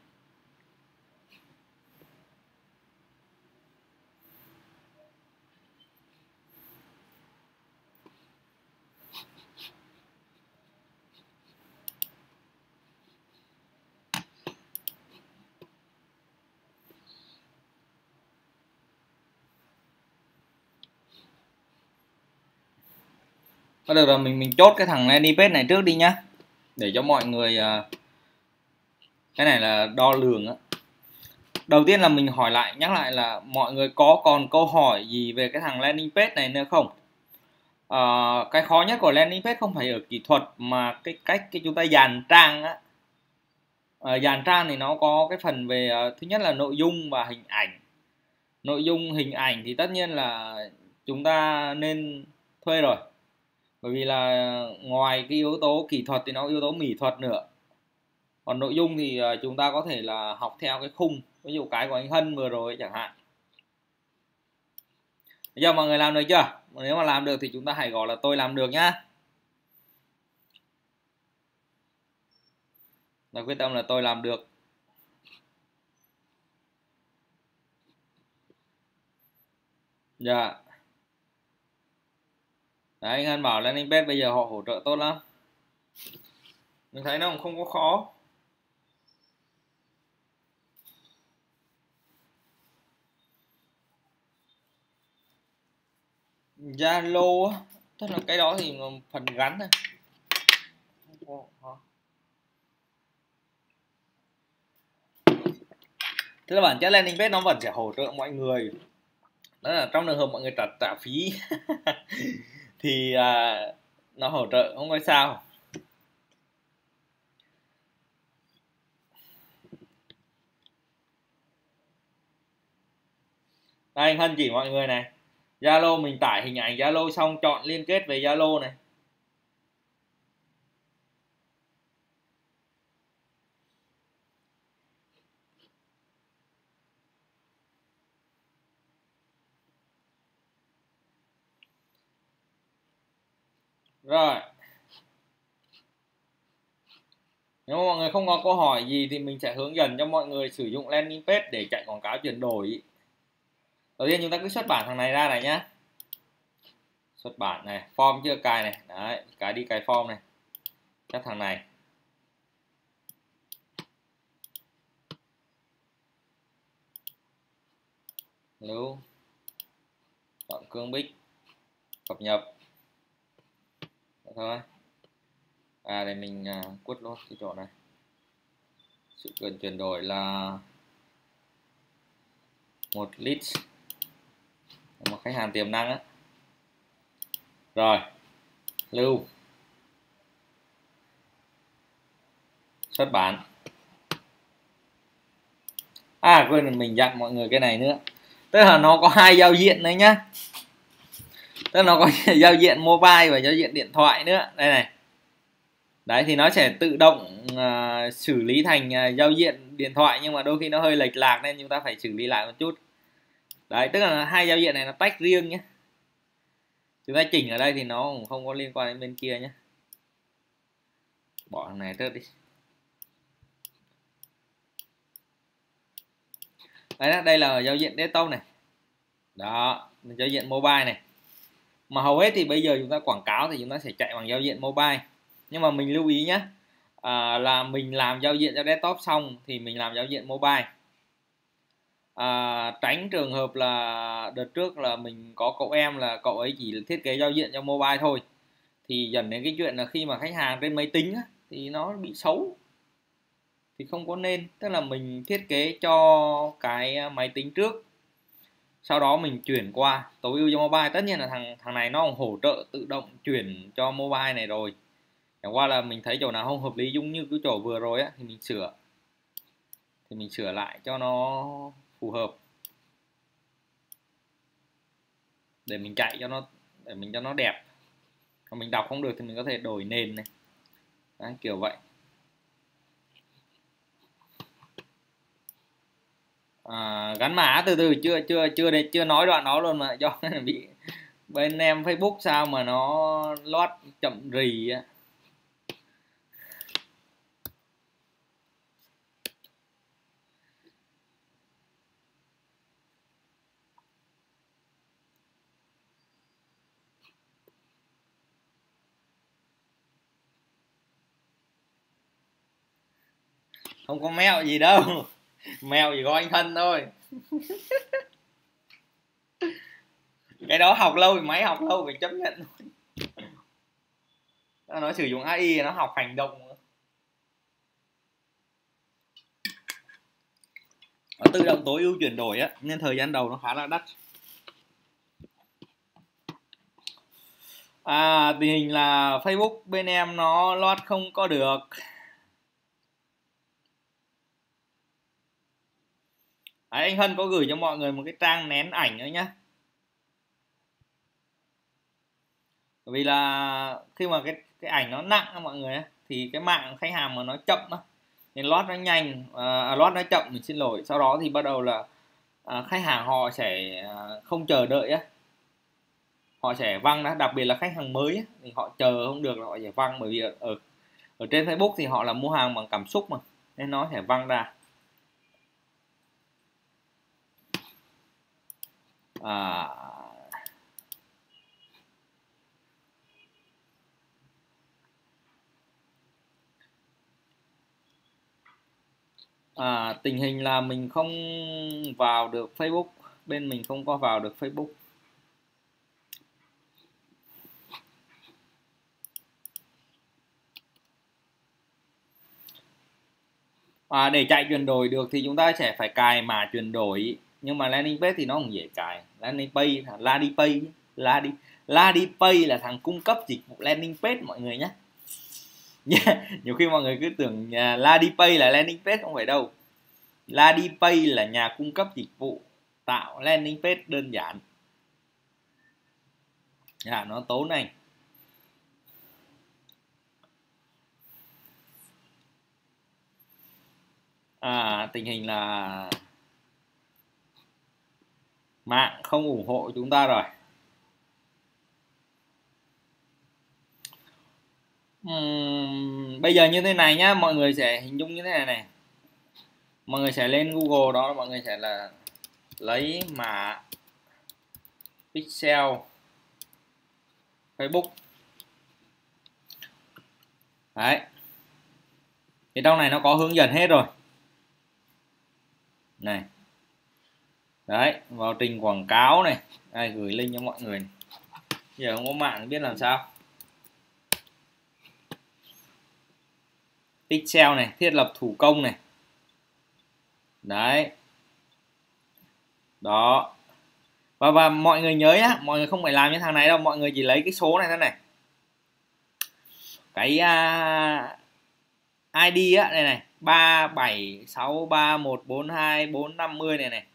Có được rồi, mình mình chốt cái thằng landing page này trước đi nhá, để cho mọi người uh, cái này là đo lường á. Đầu tiên là mình hỏi lại, nhắc lại là mọi người có còn câu hỏi gì về cái thằng landing page này nữa không? À, cái khó nhất của landing page không phải ở kỹ thuật mà cái cách cái chúng ta dàn trang á. À, dàn trang thì nó có cái phần về uh, thứ nhất là nội dung và hình ảnh. Nội dung hình ảnh thì tất nhiên là chúng ta nên thuê rồi, bởi vì là ngoài cái yếu tố kỹ thuật thì nó có yếu tố mỹ thuật nữa. Còn nội dung thì uh, chúng ta có thể là học theo cái khung, ví dụ cái của anh Hân vừa rồi chẳng hạn. Bây giờ mọi người làm được chưa? Nếu mà làm được thì chúng ta hãy gọi là tôi làm được nhá. Là quyết tâm là tôi làm được. Dạ. Đấy, anh Hân bảo landing page bây giờ họ hỗ trợ tốt lắm. Mình thấy nó cũng không có khó. Zalo á, tức là cái đó thì phần gắn thôi. Tức là bản chất landing page nó vẫn sẽ hỗ trợ mọi người. Đó là trong trường hợp mọi người trả trả phí thì à, nó hỗ trợ không có sao. Đây, anh Hân chỉ mọi người này. Zalo mình tải hình ảnh Zalo xong chọn liên kết về Zalo này. Rồi. Nếu mà mọi người không có câu hỏi gì thì mình sẽ hướng dẫn cho mọi người sử dụng landing page để chạy quảng cáo chuyển đổi. Đầu tiên chúng ta cứ xuất bản thằng này ra này nhá. Xuất bản này, form chưa cài này. Đấy, cái đi cài form này. Các thằng này. Lưu. Chọn cương bích. Cập nhật. Đó thôi. À để mình uh, quất luôn cái chỗ này. Sự kiện chuyển đổi là một list, một khách hàng tiềm năng á. Rồi, lưu, xuất bản. À quên, mình dặn mọi người cái này nữa, tức là nó có hai giao diện đấy nhá. Tức là nó có giao diện mobile và giao diện điện thoại nữa. Đây này. Đấy thì nó sẽ tự động uh, xử lý thành uh, giao diện điện thoại, nhưng mà đôi khi nó hơi lệch lạc nên chúng ta phải xử lý lại một chút. Đấy, tức là hai giao diện này nó tách riêng nhé. Chúng ta chỉnh ở đây thì nó cũng không có liên quan đến bên kia nhé. Bỏ thằng này trước đi. Đấy đó, đây là giao diện desktop này. Đó, giao diện mobile này. Mà hầu hết thì bây giờ chúng ta quảng cáo thì chúng ta sẽ chạy bằng giao diện mobile. Nhưng mà mình lưu ý nhé, à, là mình làm giao diện cho desktop xong thì mình làm giao diện mobile. À, tránh trường hợp là đợt trước là mình có cậu em là cậu ấy chỉ thiết kế giao diện cho mobile thôi, thì dẫn đến cái chuyện là khi mà khách hàng trên máy tính á, thì nó bị xấu, thì không có nên. Tức là mình thiết kế cho cái máy tính trước, sau đó mình chuyển qua tối ưu cho mobile. Tất nhiên là thằng thằng này nó hỗ trợ tự động chuyển cho mobile này rồi, chẳng qua là mình thấy chỗ nào không hợp lý giống như cái chỗ vừa rồi á thì mình sửa thì mình sửa lại cho nó phù hợp để mình chạy cho nó để mình cho nó đẹp. Còn mình đọc không được thì mình có thể đổi nền này. Đấy, kiểu vậy. À, gắn mã từ từ chưa chưa chưa để chưa nói đoạn đó luôn mà do bị bên em Facebook sao mà nó loát chậm rì á. Không có mẹo gì đâu. Mèo chỉ có anh Thân thôi. Cái đó học lâu thì máy học lâu phải chấp nhận thôi. Nó sử dụng a i nó học hành động, nó tự động tối ưu chuyển đổi á, nên thời gian đầu nó khá là đắt. À, tình hình là Facebook bên em nó load không có được. Đấy, anh Hân có gửi cho mọi người một cái trang nén ảnh nữa nhá. Bởi vì là khi mà cái cái ảnh nó nặng á mọi người ấy, thì cái mạng khách hàng mà nó chậm á, nên loát nó nhanh, à, loát nó chậm, mình xin lỗi. Sau đó thì bắt đầu là à, khách hàng họ sẽ à, không chờ đợi á, họ sẽ văng đó. Đặc biệt là khách hàng mới á, thì họ chờ không được là họ sẽ văng, bởi vì ở, ở ở trên Facebook thì họ là mua hàng bằng cảm xúc mà, nên nó sẽ văng ra. À, à, tình hình là mình không vào được Facebook, bên mình không có vào được Facebook. À, để chạy chuyển đổi được thì chúng ta sẽ phải cài mã chuyển đổi, nhưng mà landing page thì nó không dễ cài. Landing page, Ladipay, Ladi, Ladipay là thằng cung cấp dịch vụ landing page mọi người nhé. Nhiều khi mọi người cứ tưởng uh, Ladipay là landing page, không phải đâu. Ladipay là nhà cung cấp dịch vụ tạo landing page đơn giản. À, nó tốn này. À, tình hình là mạng không ủng hộ chúng ta rồi. Uhm, bây giờ như thế này nhá, mọi người sẽ hình dung như thế này này. Mọi người sẽ lên Google, đó mọi người sẽ là lấy mã pixel Facebook. Đấy. Thì trong này nó có hướng dẫn hết rồi. Này. Đấy, vào trình quảng cáo này. Đây, gửi link cho mọi người. Giờ không có mạng biết làm sao. Pixel này, thiết lập thủ công này. Đấy. Đó. Và, và mọi người nhớ nhá, mọi người không phải làm như thằng này đâu, mọi người chỉ lấy cái số này thế này. Cái uh, i đê á, này này, ba bảy sáu ba một bốn hai bốn năm mươi này này.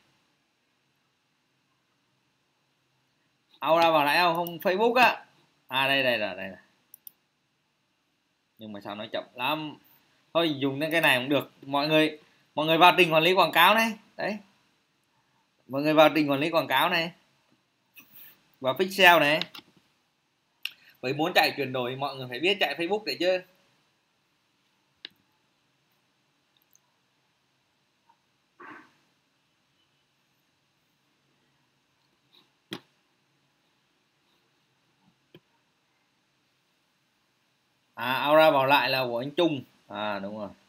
Ao ra vào lại không? Không Facebook á. À đây đây là đây là. Nhưng mà sao nó chậm lắm. Thôi dùng cái này cũng được. Mọi người mọi người vào trình quản lý quảng cáo này. Đấy. Mọi người vào trình quản lý quảng cáo này. Vào pixel này. Với muốn chạy chuyển đổi mọi người phải biết chạy Facebook để chứ. À, Aura vào lại là của anh Trung. À đúng rồi.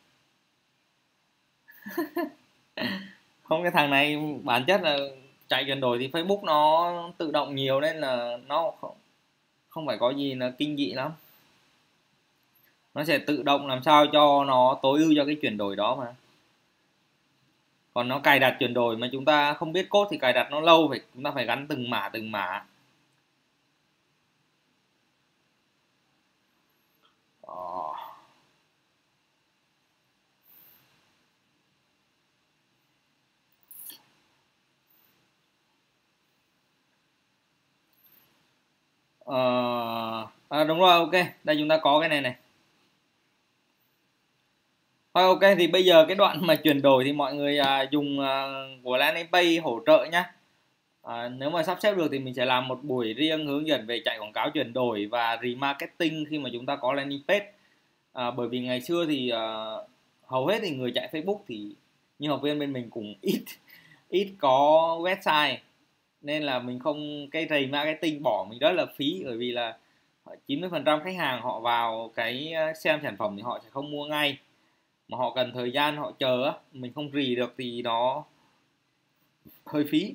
Không, cái thằng này bản chất là chạy chuyển đổi thì Facebook nó tự động nhiều, nên là nó không, không phải có gì là kinh dị lắm. Nó sẽ tự động làm sao cho nó tối ưu cho cái chuyển đổi đó mà. Còn nó cài đặt chuyển đổi mà chúng ta không biết code thì cài đặt nó lâu, phải chúng ta phải gắn từng mã từng mã. Đó. Ờ, à, đúng rồi, ok, đây chúng ta có cái này này. Thôi ok, thì bây giờ cái đoạn mà chuyển đổi thì mọi người à, dùng à, của landing page hỗ trợ nhá. À, nếu mà sắp xếp được thì mình sẽ làm một buổi riêng hướng dẫn về chạy quảng cáo chuyển đổi và remarketing khi mà chúng ta có landing page. À, bởi vì ngày xưa thì à, hầu hết thì người chạy Facebook thì như học viên bên mình cũng ít ít có website, nên là mình không, cái remarketing bỏ mình rất là phí, bởi vì là chín mươi phần trăm khách hàng họ vào cái xem sản phẩm thì họ sẽ không mua ngay, mà họ cần thời gian họ chờ á, mình không rì được thì nó hơi phí.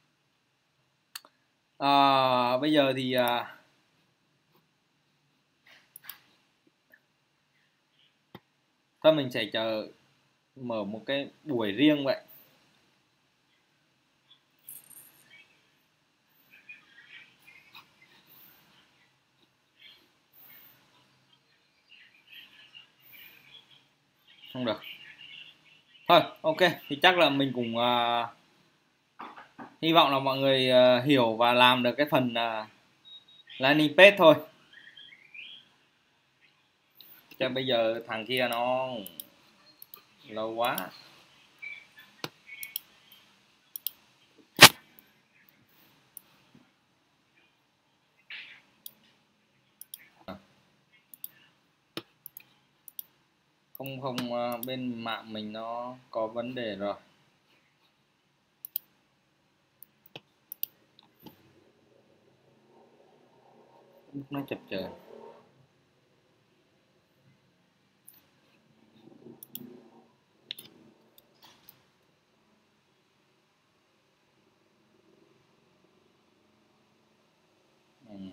À, bây giờ thì à, thôi mình sẽ chờ mở một cái buổi riêng vậy. Không được. Thôi ok, thì chắc là mình cũng uh, Hy vọng là mọi người uh, hiểu và làm được cái phần uh, landing page thôi. Chứ bây giờ thằng kia nó lâu quá. Không không uh, bên mạng mình nó có vấn đề rồi. Nó chập chờn. uhm.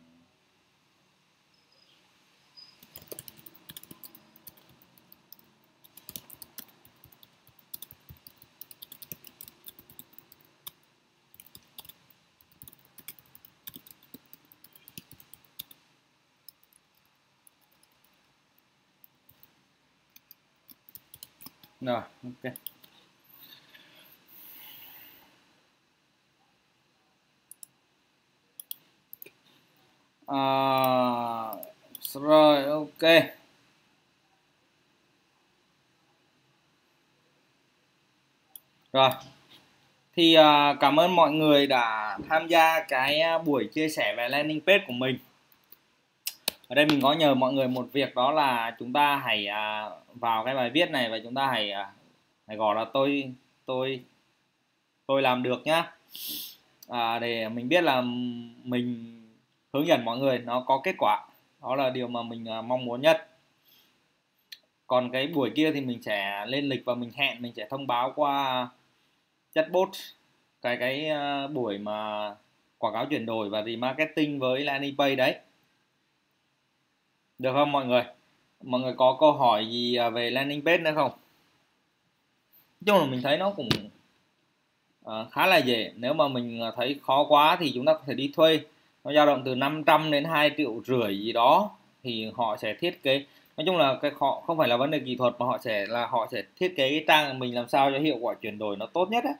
Rồi, ok. À, rồi, ok. Rồi. Thì uh, cảm ơn mọi người đã tham gia cái uh, buổi chia sẻ về landing page của mình. Ở đây mình có nhờ mọi người một việc, đó là chúng ta hãy uh, vào cái bài viết này và chúng ta hãy uh, hãy gọi là tôi tôi tôi làm được nhá. À, để mình biết là mình hướng dẫn mọi người nó có kết quả. Đó là điều mà mình uh, mong muốn nhất. Còn cái buổi kia thì mình sẽ lên lịch và mình hẹn, mình sẽ thông báo qua chatbot cái cái uh, buổi mà quảng cáo chuyển đổi và remarketing với landing page đấy. Được không mọi người? Mọi người có câu hỏi gì về landing page nữa không? Nói chung là mình thấy nó cũng uh, khá là dễ. Nếu mà mình thấy khó quá thì chúng ta có thể đi thuê. Nó dao động từ năm trăm đến hai triệu rưỡi gì đó, thì họ sẽ thiết kế. Nói chung là cái họ không phải là vấn đề kỹ thuật, mà họ sẽ là họ sẽ thiết kế cái trang của mình làm sao cho hiệu quả chuyển đổi nó tốt nhất ấy.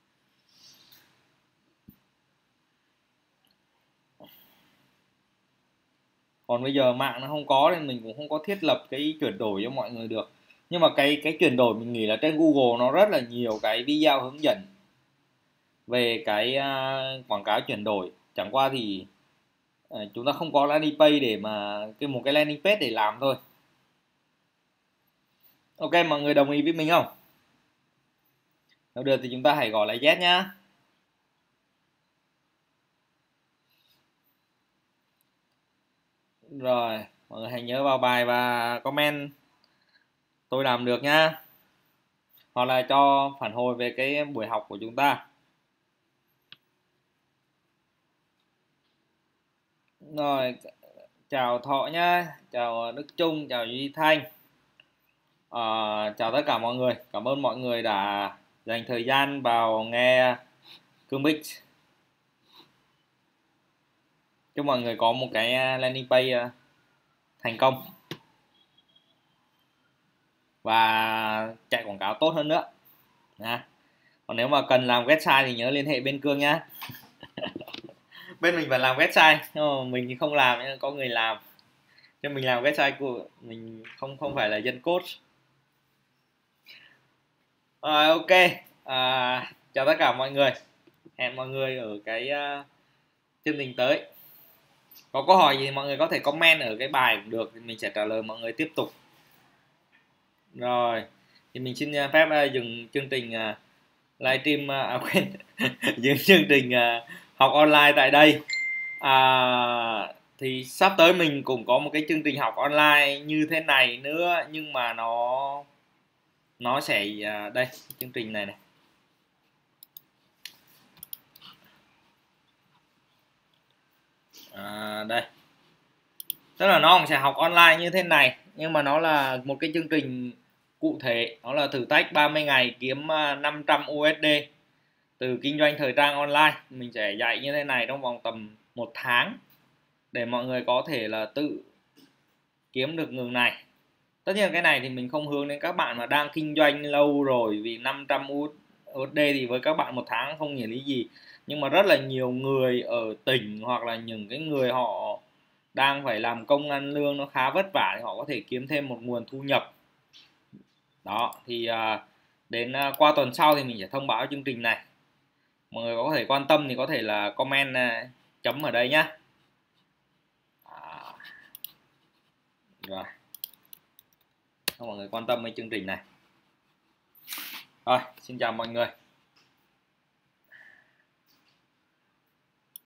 Còn bây giờ mạng nó không có nên mình cũng không có thiết lập cái chuyển đổi cho mọi người được. Nhưng mà cái cái chuyển đổi mình nghĩ là trên Google nó rất là nhiều cái video hướng dẫn về cái uh, quảng cáo chuyển đổi. Chẳng qua thì uh, chúng ta không có landing page để mà cái một cái landing page để làm thôi. Ok, mọi người đồng ý với mình không? Nếu được thì chúng ta hãy gọi là yes nhá. Rồi, mọi người hãy nhớ vào bài và comment tôi làm được nhá. Hoặc là cho phản hồi về cái buổi học của chúng ta. Rồi, chào Thọ nhá, chào Đức Trung, chào Duy Thanh. À, chào tất cả mọi người. Cảm ơn mọi người đã dành thời gian vào nghe Cương Bích. Chúc mọi người có một cái landing page thành công và chạy quảng cáo tốt hơn nữa nha. Còn nếu mà cần làm website thì nhớ liên hệ bên Cương nhá. Bên mình phải làm website, nhưng mà mình thì không làm, nhưng có người làm. Cho mình làm website của mình, không không phải là dân code. Rồi, ok. À, chào tất cả mọi người. Hẹn mọi người ở cái uh, chương trình tới. Có câu hỏi gì thì mọi người có thể comment ở cái bài cũng được, thì mình sẽ trả lời mọi người tiếp tục. Rồi, thì mình xin phép uh, dừng chương trình uh, livestream, uh, à quên, dừng chương trình uh, học online tại đây. À, thì sắp tới mình cũng có một cái chương trình học online như thế này nữa, nhưng mà nó nó sẽ uh, đây, chương trình này này. À, đây, tức là nó cũng sẽ học online như thế này, nhưng mà nó là một cái chương trình cụ thể. Nó là thử thách ba mươi ngày kiếm năm trăm u ét đê từ kinh doanh thời trang online. Mình sẽ dạy như thế này trong vòng tầm một tháng để mọi người có thể là tự kiếm được ngừng này. Tất nhiên cái này thì mình không hướng đến các bạn mà đang kinh doanh lâu rồi, vì năm trăm u ét đê thì với các bạn một tháng không nghĩa lý gì, nhưng mà rất là nhiều người ở tỉnh hoặc là những cái người họ đang phải làm công ăn lương nó khá vất vả thì họ có thể kiếm thêm một nguồn thu nhập. Đó thì uh, đến uh, qua tuần sau thì mình sẽ thông báo chương trình này. Mọi người có thể quan tâm thì có thể là comment uh, chấm ở đây nhá. À, rồi mọi người quan tâm với chương trình này. Rồi xin chào mọi người.